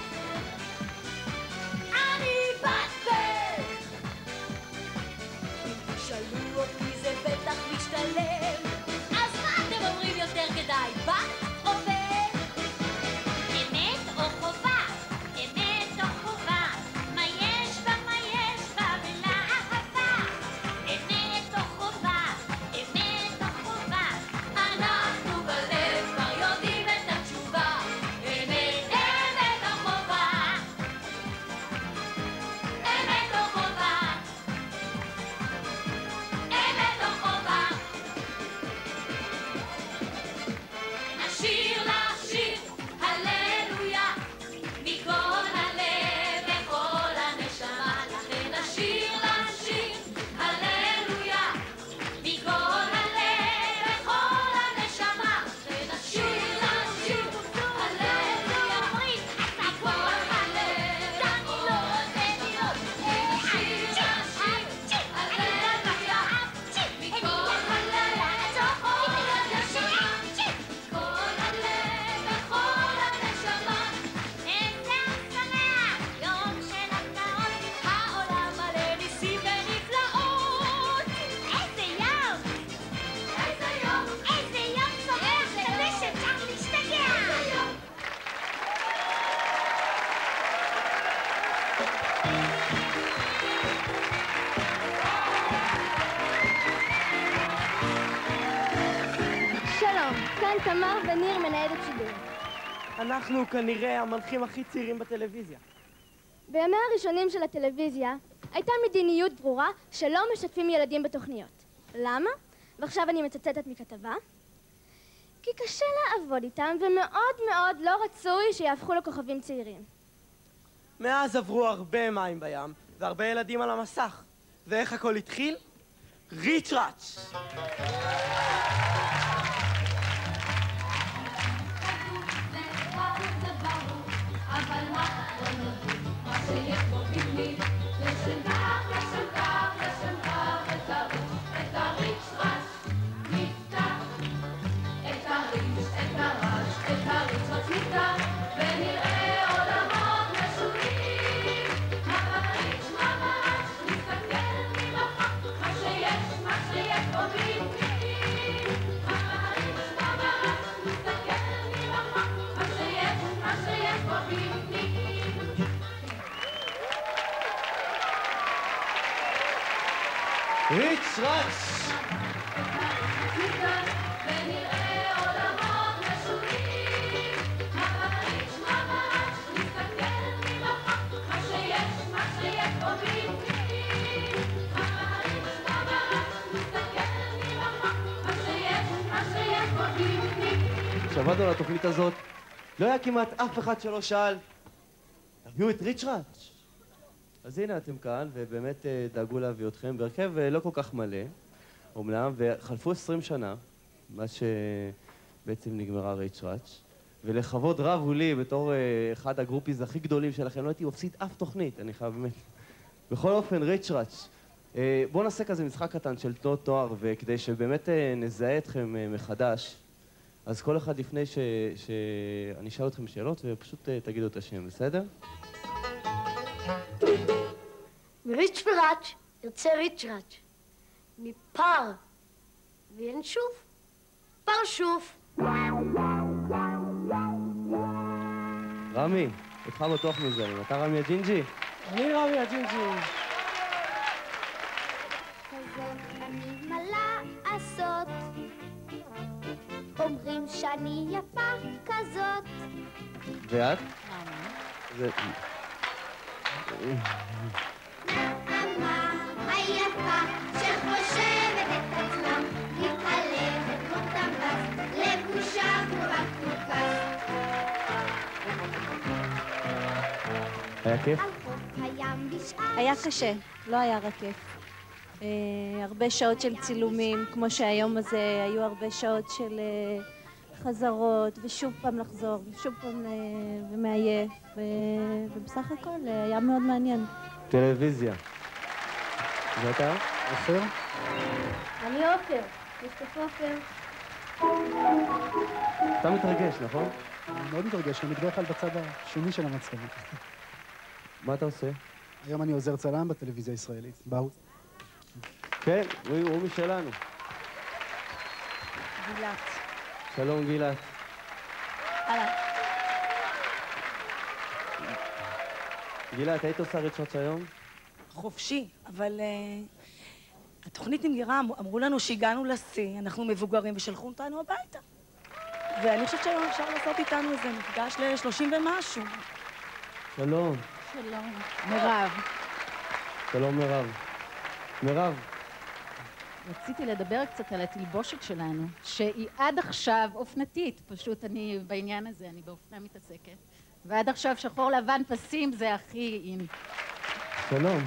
אני בת בן. אם תשאלו אותי זה בטח משתלם, אז מה אתם אומרים יותר כדאי, בת או בן? אמת או חובה? אמת או חובה? מה יש בה, מה יש בה ולאהבה? אמת או חובה? אמת או חובה? אנחנו בלב כבר יודעים את התשובה. אמת, אמת או חובה? אמת או חובה? אמת או חובה? נשיר לשיר הללויה מכל הלב וכל הנשמה, לכן נשיר לשיר הללויה מכל הלב וכל הנשמה, לכן נשיר לשיר הללויה מכל הלב וכל הנשמה, נשיר לשיר הללויה מכל הלב וכל הנשמה, כל הלב וכל הנשמה. איזה שמח, יום של הפתעות, העולם מלא ניסים ונפלאות. איזה יום! איזה יום! איזה יום שמח, כזה שאפשר להשתגע! איזה יום! שלום, כאן תמר וניר מנהלת שידור. אנחנו כנראה המנחים הכי צעירים בטלוויזיה. בימי הראשונים של הטלוויזיה הייתה מדיניות ברורה שלא משתפים ילדים בתוכניות. למה? ועכשיו אני מצטטת מכתבה. כי קשה לעבוד איתם ומאוד מאוד לא רצוי שיהפכו לכוכבים צעירים. מאז עברו הרבה מים בים והרבה ילדים על המסך. ואיך הכל התחיל? ריצ'ראץ'! אבל מה לא נגיד, מה שיש בו בפנים, לשם כך, לשם כך, לשם כך, את הריצ'ראץ' נפתח, את הריצ'ראץ' נפתח, ונראה עולמות משונים. ממש, נסתכל מרחוק, מה שיש בו בפנים. ממש, נסתכל מרחוק, מה שיש בו בפנים. ריצ'ראץ'! ונראה עולמות משונים. ממש, נסתכל מרחוק, מה שיש בו בפנים. ממש, נסתכל מרחוק, מה שיש בו בפנים. כשעבדנו על התוכנית הזאת, לא היה כמעט אף אחד שלא שאל, תביאו את ריצ'ראץ'. אז הנה אתם כאן, ובאמת דאגו להביא אתכם בהרכב לא כל כך מלא, אומנם, וחלפו 20 שנה, מה שבעצם נגמרה ריצ'ראץ', ולכבוד רב הוא לי, בתור אחד הגרופיז הכי גדולים שלכם, לא הייתי מפסיד אף תוכנית, אני חייב באמת. בכל אופן, ריצ'ראץ', בואו נעשה כזה משחק קטן של תנועות תואר, וכדי שבאמת נזהה אתכם מחדש, אז כל אחד לפני שאני אשאל אתכם שאלות, ופשוט תגידו את השם, בסדר? מריצ'ראץ' יוצא ריצ'ראץ'. מפר וינשוף, פרשוף. רמי, אותך בטוח מזהים. אתה רמי הג'ינג'י? אני רמי הג'ינג'י. כזאת אני מה לעשות, אומרים שאני יפה כזאת. ואת? נעמה היפה היה כיף? היה קשה, לא היה רק כיף. הרבה שעות של צילומים, כמו שהיום הזה, היו הרבה שעות של חזרות, ושוב פעם לחזור, ושוב פעם ומעייף, ובסך הכל היה מאוד מעניין. טלוויזיה. ואתה? עופר? אני עופר. יש פה עופר. אתה מתרגש, נכון? אני מאוד מתרגש, אני בדרך כלל בצד השני של המצלמה. מה אתה עושה? היום אני עוזר צלם בטלוויזיה הישראלית, בערוץ. כן, הוא משלנו. גילת. שלום גילת. הלאה. גילת, היית עושה ריצ'רץ' היום? חופשי, אבל התוכנית נמגרה, אמרו לנו שהגענו לשיא, אנחנו מבוגרים ושלחו אותנו הביתה. ואני חושבת שהיום אפשר לעשות איתנו איזה מפגש ל-30 ומשהו. שלום. שלום. מירב. שלום מירב. מירב. רציתי לדבר קצת על התלבושת שלנו, שהיא עד עכשיו אופנתית, פשוט אני בעניין הזה, אני באופנה מתעסקת. ועד עכשיו שחור לבן פסים זה הכי אין. שלום.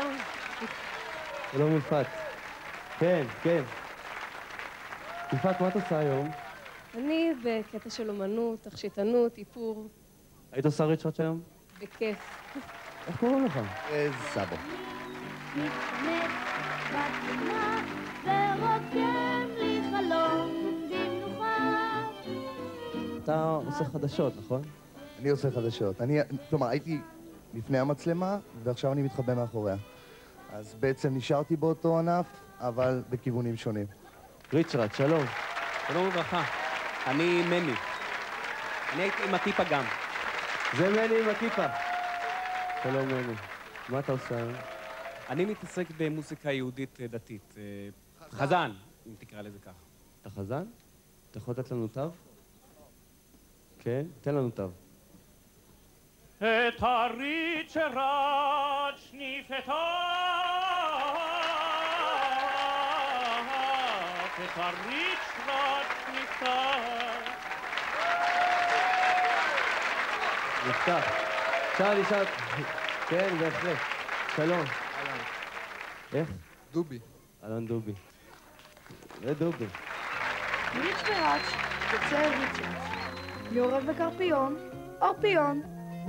שלום יפעת. כן, כן. יפעת, מה את עושה היום? אני בקטע של אומנות, תכשיטנות, איפור. היית עושה ריצ'רץ' היום? בכיף. איך קוראים לך? סבו. מתחנך בתמונה ורוקם לי חלום במנוחה. אתה עושה חדשות, נכון? אני עושה חדשות. כלומר, הייתי לפני המצלמה, ועכשיו אני מתחבא מאחוריה. אז בעצם נשארתי באותו ענף, אבל בכיוונים שונים. ריצ'רץ', שלום. שלום וברכה. אני מני. אני הייתי עם הכיפה גם. זה מני עם הכיפה. שלום מני. מה אתה עושה היום? אני מתעסק במוזיקה יהודית דתית. חזן, אם תקרא לזה כך. אתה חזן? אתה יכול לתת לנו תו? כן, תן לנו תו. את הריצ'רץ' נפתה, את הריצ'רץ' נפתח. נפתח. אפשר לשאול... כן, בהחלט. שלום. איך? דובי. אהלן דובי. זה דובי. ריצ'רץ' יוצא ריצ'רץ'. מעורב בקרפיון, עורפיון.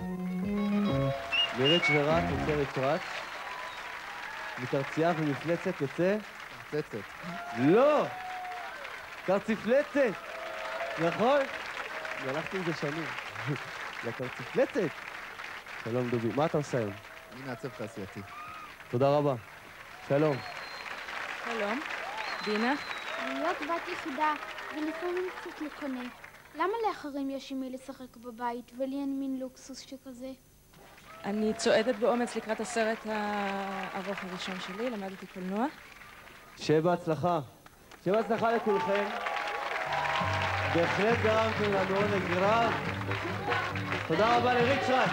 מריצ'רץ' יוצא ריצ'רץ'. מקרצייה ומפלצת יוצא? קרצצת. לא! קרציפלצת! נכון? אני הלכתי עם זה שנים. זה קרציפלצת! שלום דובי. מה אתה עושה היום? אני מעצב תעשייתי. תודה רבה. שלום. שלום. דינה? להיות בת יחידה ולפעמים קצת לקונה. למה לאחרים יש עם מי לשחק בבית ולי אין מין לוקסוס שכזה? אני צועדת באומץ לקראת הסרט הארוך הראשון שלי, למדתי קולנוע. שיהיה בהצלחה. שיהיה בהצלחה לכולכם. בהחלט גרמתם לנו עונג רב. תודה רבה לריצ'רץ'.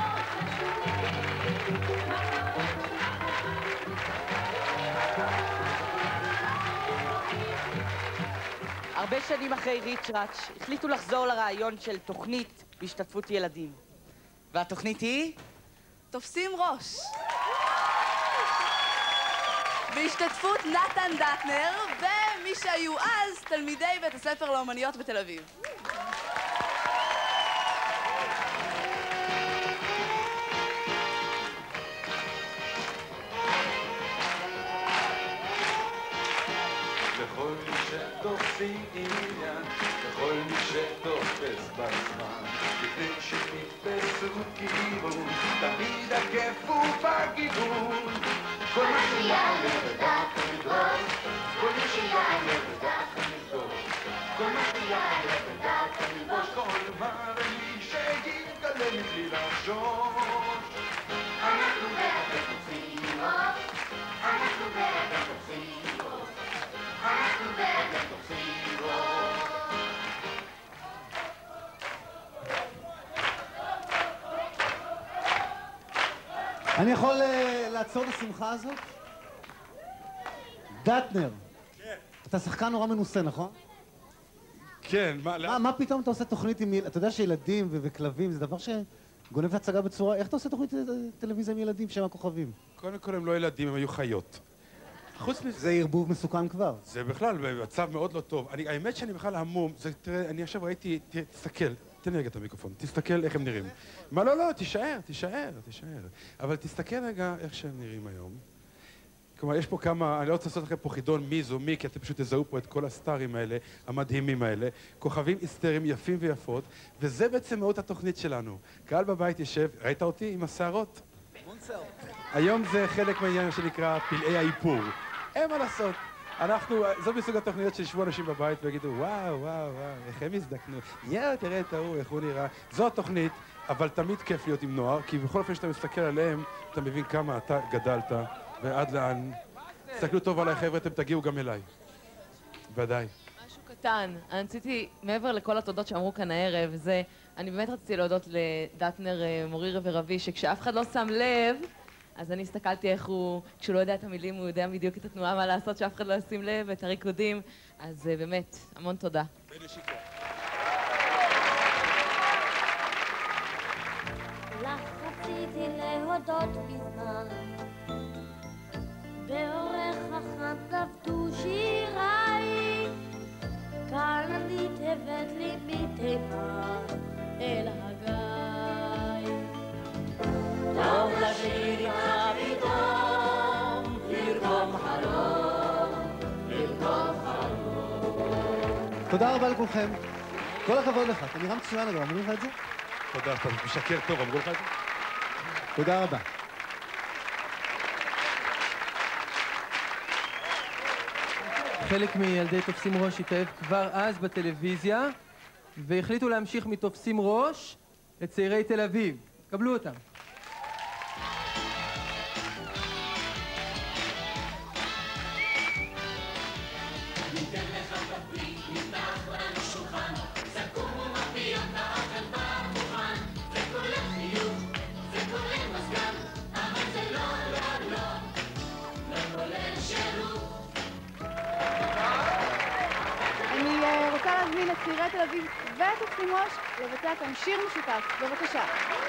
הרבה שנים אחרי ריצ'רץ' החליטו לחזור לרעיון של תוכנית בהשתתפות ילדים. והתוכנית היא? תופסים ראש. בהשתתפות נתן דטנר ומי שהיו אז תלמידי בית הספר לאומניות בתל אביב. לכל מי שתופסים עניין, לכל מי שתופס בזמן, לפני שנתפסו כיוון, תמיד הכיף הוא בגיוון. כל מה שיעלה בדעת הנדרוש, כל מי שיעלה בדעת הנדרוש, כל מה שיעלה בדעת הנדרוש, כל מה ומי שיתגלה מבלי לחשוש. אנחנו ואתם תופסים ראש, אנחנו ואתם תופסים ראש, אנחנו ואתם תופסים ראש. אני יכול לעצור את השמחה הזאת? דטנר. כן. אתה שחקן נורא מנוסה, נכון? כן, מה פתאום אתה עושה תוכנית עם... אתה יודע שילדים וכלבים זה דבר גונב הצגה בצורה... איך אתה עושה תוכנית טלוויזיה עם ילדים שהם הכוכבים? קודם כל הם לא ילדים, הם היו חיות. חוץ מזה... זה ערבוב מסוכן כבר. זה בכלל במצב מאוד לא טוב. האמת שאני בכלל המום, תראה, אני עכשיו ראיתי, תסתכל, תן לי רגע את המיקרופון, תסתכל איך הם נראים. מה לא, תישאר. אבל תסתכל רגע איך שהם נראים היום. כלומר, יש פה כמה, אני לא רוצה לעשות לכם פה חידון מי זו מי, כי אתם פשוט תזהו פה את כל הסטארים האלה, המדהימים האלה, כוכבים היסטריים יפים ויפות, וזה בעצם מהות התוכנית שלנו. קהל בבית יושב, ראית אותי עם השערות? היום זה חלק מהעניין שנקרא פלאי האיפור. אין מה לעשות. זו מסוג התוכניות שישבו אנשים בבית ויגידו, וואו, איך הם הזדקנו. תראה את ההוא, איך הוא נראה. זו התוכנית, אבל תמיד כיף להיות עם נוער, כי בכל אופן שאתה מסתכל עליהם, אתה מבין כמה אתה גדלת. ועד לאן. תסתכלו טוב עליי, חבר'ה, אתם תגיעו גם אליי. ודאי. משהו קטן. אני רציתי, מעבר לכל התודות שאמרו כאן הערב, אני באמת רציתי להודות לדטנר, מורירה ורבי, שכשאף אחד לא שם לב, אז אני הסתכלתי איך הוא, כשהוא לא יודע את המילים, הוא יודע בדיוק את התנועה, מה לעשות, שאף אחד לא ישים לב, את הריקודים. אז באמת, המון תודה. לך רציתי להודות בזמן באורך חכם כבדו שיריי קלנית הבאת לי מתימן אל הגיא טוב לשיר איתך פתאום לרקום חלום תודה רבה לכולכם. כל הכבוד לך. אתה נראה מצוין אגב, אמרו לך את זה? תודה, אתה משקר טוב, אמרו לך את זה? תודה רבה. חלק מילדי תופסים ראש התאהב כבר אז בטלוויזיה, והחליטו להמשיך מתופסים ראש לצעירי תל אביב. קבלו אותם. אני רוצה להזמין את צעירי תל אביב ותופסים ראש לבצע כאן שיר משותף. בבקשה.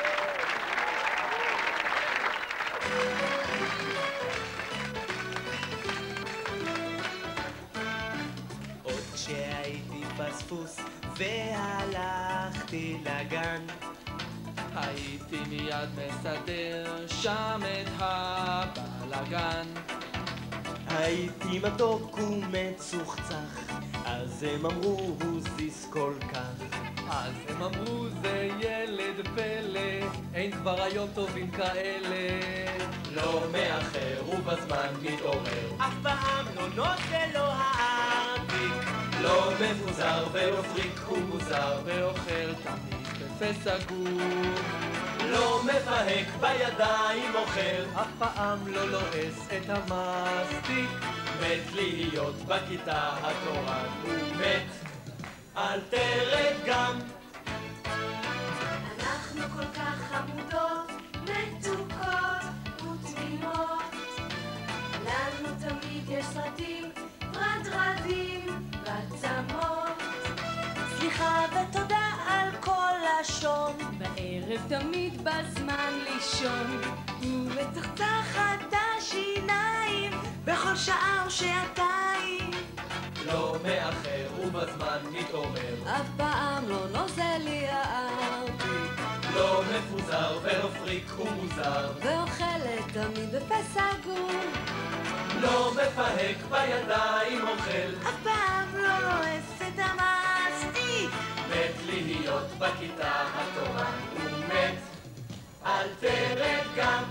עוד כשהייתי פספוס והלכתי לגן הייתי מיד מסדר שם את הבלגן הייתי מתוק ומצוחצח אז הם אמרו הוא זיס כל כך אז הם אמרו זה ילד פלא אין כבר היום טובים כאלה לא מאחר ובזמן מתעורר אף פעם לא נוזל לא הארטיק לא מפוזר ולא פריק הוא מוזר ואוכל תמיד בפה סגור לא מפהק בידיים אוכל אף פעם לא לועס את המסטיק מת להיות בכיתה התורן הוא מת אל תרד גם אנחנו כל כך חמודות, מתוקות ותמימות לנו תמיד יש סרטים רדרדים בצמות סליחה ותודה על כל לשון בערב תמיד בזמן לישון ומצחצחת השיניים בכל שעה או שעתיים לא מאחר ובזמן מתעורר אף פעם לא נוזל לי הארטיק לא מפוזר ולא פריק הוא מוזר ואוכלת תמיד בפה סגור לא מפהק בידיים אוכל אף פעם לא לועס את המסטיק מת להיות בכיתה התורן הוא מת אל תרד גם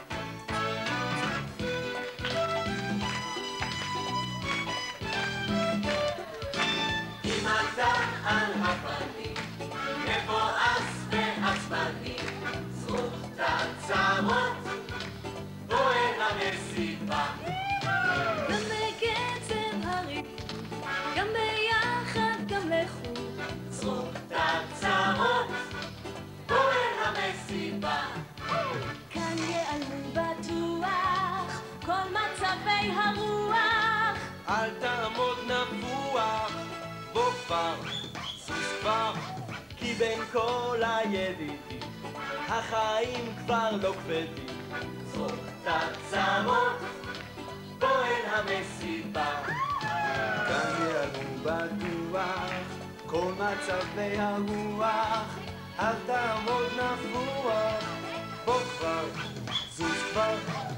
אם אתה על הפנים מבואס ועצבני זרוק את הצרות בוער המסיבה גם בקצב הריב גם ביחד גם לחוד זרוק את הצרות בוער המסיבה כאן ייעלמו בטוח כל מצבי הרוח אל תעמוד נבוח בוא כבר סוס כבר כי מבין כל הידידים, החיים כבר לא כבדים. זרוק את הצמות, בוא אל המסיבה. כאן ייעלמו בטוח כל מצבי הרוח, אל תעמוד נפוח, בוא כבר, זוז כבר.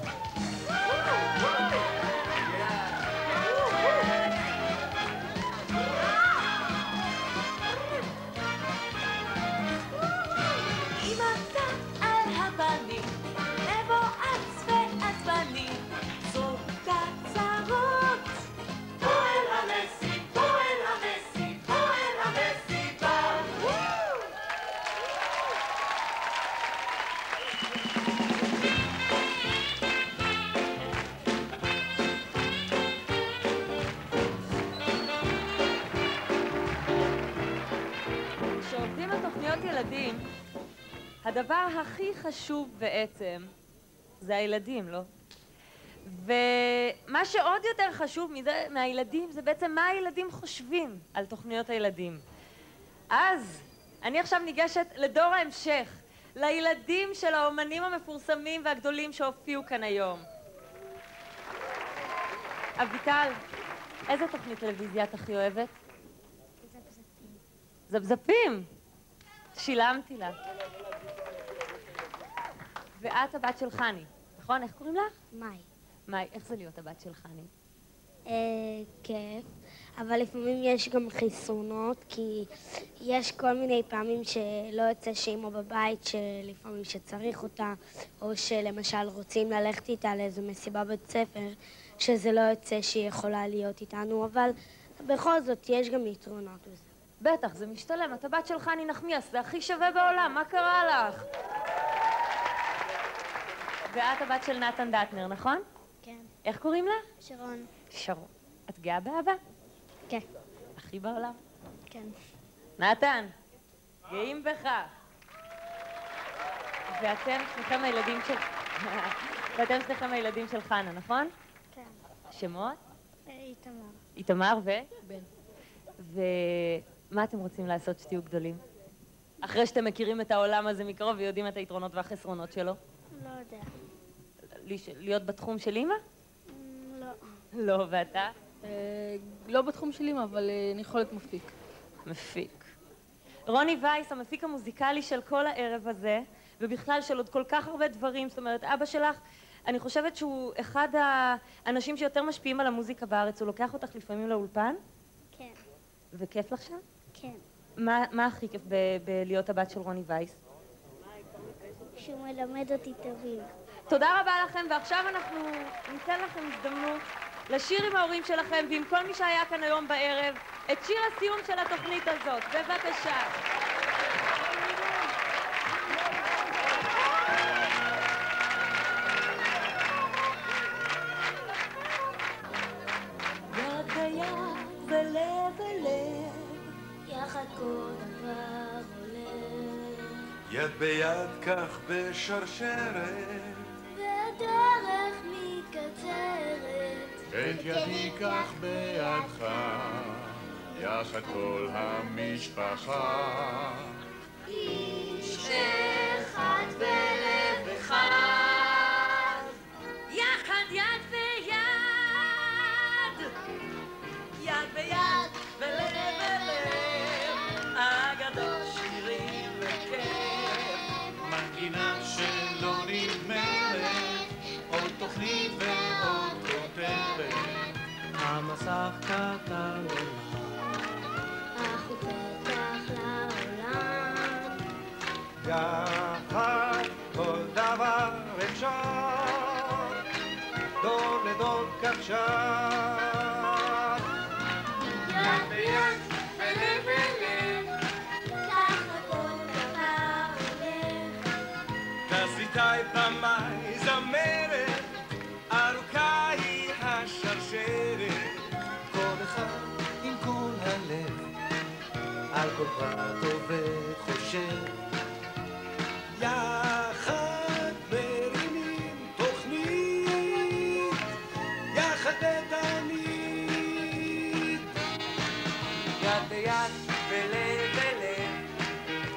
אם אתה על הפנים, מבועץ ועצבני, זרוק את הצרות, בוא אל המסיבה, בוא אל המסיבה, בוא אל המסיבה. כשעובדים על תוכניות ילדים, הדבר הכי חשוב בעצם זה הילדים, לא? ומה שעוד יותר חשוב מהילדים זה בעצם מה הילדים חושבים על תוכניות הילדים. אז אני עכשיו ניגשת לדור ההמשך, לילדים של האומנים המפורסמים והגדולים שהופיעו כאן היום. אביטל, איזה תוכנית טלוויזיה את הכי אוהבת? זבזפים. שילמתי לה. ואת הבת של חני, נכון? איך קוראים לך? מאי. מאי, איך זה להיות הבת של חני? כיף, אבל לפעמים יש גם חסרונות, כי יש כל מיני פעמים שלא יוצא שאמא בבית, שלפעמים שצריך אותה, או שלמשל רוצים ללכת איתה לאיזו מסיבה בית ספר, שזה לא יוצא שהיא יכולה להיות איתנו, אבל בכל זאת יש גם יתרונות בזה. בטח, זה משתלם. את הבת של חני נחמיאס, זה הכי שווה בעולם, מה קרה לך? ואת הבת של נתן דטנר, נכון? כן. איך קוראים לה? שרון. שרון. את גאה באבא? כן. הכי בעולם? כן. נתן, גאים בך. ואתם שניכם הילדים של... ואתם שניכם הילדים של חנה, נכון? כן. שמות? איתמר. איתמר ו? בן. ומה אתם רוצים לעשות שתהיו גדולים? אחרי שאתם מכירים את העולם הזה מקרוב ויודעים את היתרונות והחסרונות שלו? לא יודע. להיות בתחום של אמא? לא. לא, ואתה? לא בתחום של אמא, אבל אני יכול להיות מפיק. מפיק. רוני וייס, המפיק המוזיקלי של כל הערב הזה, ובכלל של עוד כל כך הרבה דברים, זאת אומרת, אבא שלך, אני חושבת שהוא אחד האנשים שיותר משפיעים על המוזיקה בארץ, הוא לוקח אותך לפעמים לאולפן? כן. וכיף לך שם? כן. מה הכי כיף בלהיות הבת של רוני וייס? שהוא מלמד אותי טובים. תודה רבה לכם, ועכשיו אנחנו ניתן לכם הזדמנות לשיר עם ההורים שלכם ועם כל מי שהיה כאן היום בערב את שיר הסיום של התוכנית הזאת. בבקשה. יד ביד ולב אל לב, יחד כל דבר הולך. יד ביד כך בשרשרת, והדרך מתקצרת. את ידי כך בידך, יחד כל המשפחה. איש אחד בלב אחד, יחד יד ביד, יד ביד ולב אל לב, אגדות שירים וכיף, מנגינה שלא נגמרת, עוד תוכנית ועוד כותרת. המסך קטן אך הוא פתח לעולם. יחד כל דבר אפשר, דור לדור כך שר. יד ביד ולב אל לב, ככה כל דבר הולך. תסריטאי במאי זמרת, ארוכה היא השרשרת. כל אחד עם כל הלב, על כל פרט עובד חושב. יחד מרימים תוכנית, יחד תתנית. יד ביד ולב אל לב,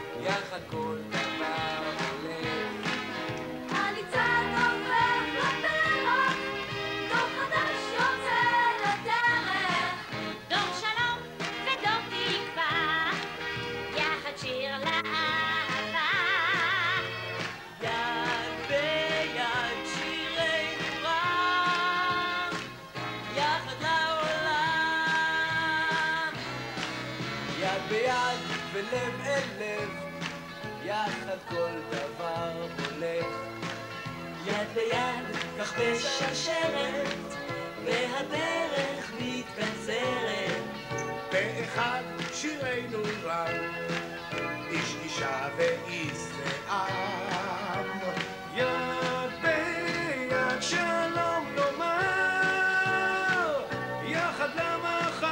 ביד ולב אל לב, יחד כל דבר הולך. יד ביד, כך בשרשרת, והדרך מתקצרת. באחד שירנו רב, איש אישה ואיש ועם. יד ביד שלום נאמר, יחד למחר.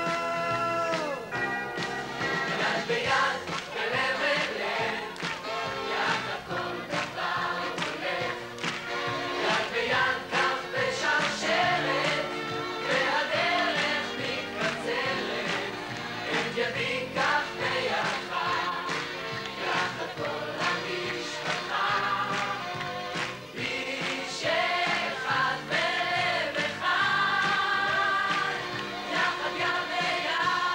יד ביד ולב אל לב, יחד כל דבר הולך. יד ביד כך בשרשרת, והדרך מתקצרת. את ידי כך בידך, יחד כל המשפחה. איש אחד ולב אחד, יחד יד ביד.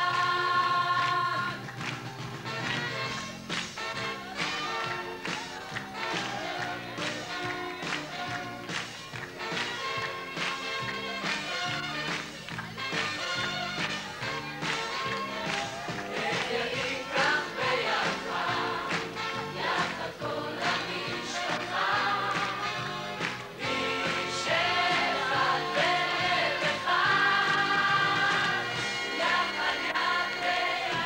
את ידי כך בידך, יחד כל המשפחה. איש אחד ולב אחד, יחד יד ביד.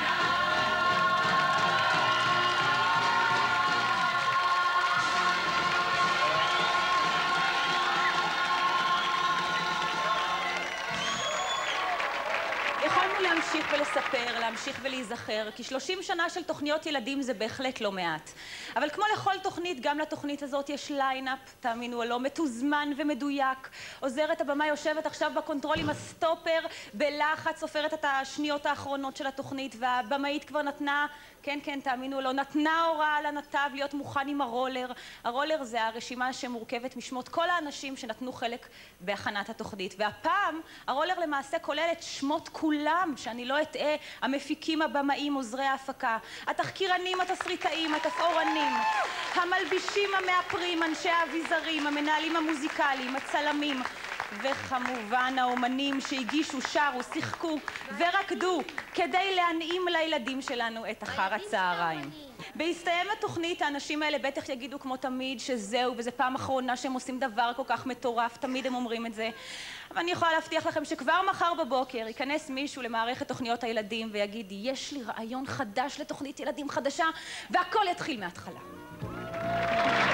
יכולנו להמשיך ולספר, להמשיך ולהיזכר, כי 30 שנה של תוכניות ילדים זה בהחלט לא מעט. אבל כמו לכל תוכנית, גם לתוכנית הזאת יש ליינאפ, תאמינו או לא, מתוזמן ומדויק. עוזרת הבמה יושבת עכשיו בקונטרול עם הסטופר, בלחץ, סופרת את השניות האחרונות של התוכנית, והבמאית כבר נתנה, כן, תאמינו או לא, נתנה הוראה לנתב להיות מוכן עם הרולר. הרולר זה הרשימה שמורכבת משמות כל האנשים שנתנו חלק בהכנת התוכנית. והפעם הרולר למעשה כולל את שמות כולם, שאני לא אטעה, המפיקים, הבמאים, עוזרי ההפקה, התחקירנים, התסריטאים, התפאורנים, המלבישים, המאפרים, אנשי האביזרים, המנהלים המוזיקליים, הצלמים, וכמובן האומנים שהגישו, שרו, שיחקו ורקדו כדי להנעים לילדים שלנו את אחר הצהריים. בהסתיים התוכנית האנשים האלה בטח יגידו כמו תמיד שזהו וזה פעם אחרונה שהם עושים דבר כל כך מטורף, תמיד הם אומרים את זה. אבל אני יכולה להבטיח לכם שכבר מחר בבוקר ייכנס מישהו למערכת תוכניות הילדים ויגיד יש לי רעיון חדש לתוכנית ילדים חדשה והכל יתחיל מההתחלה.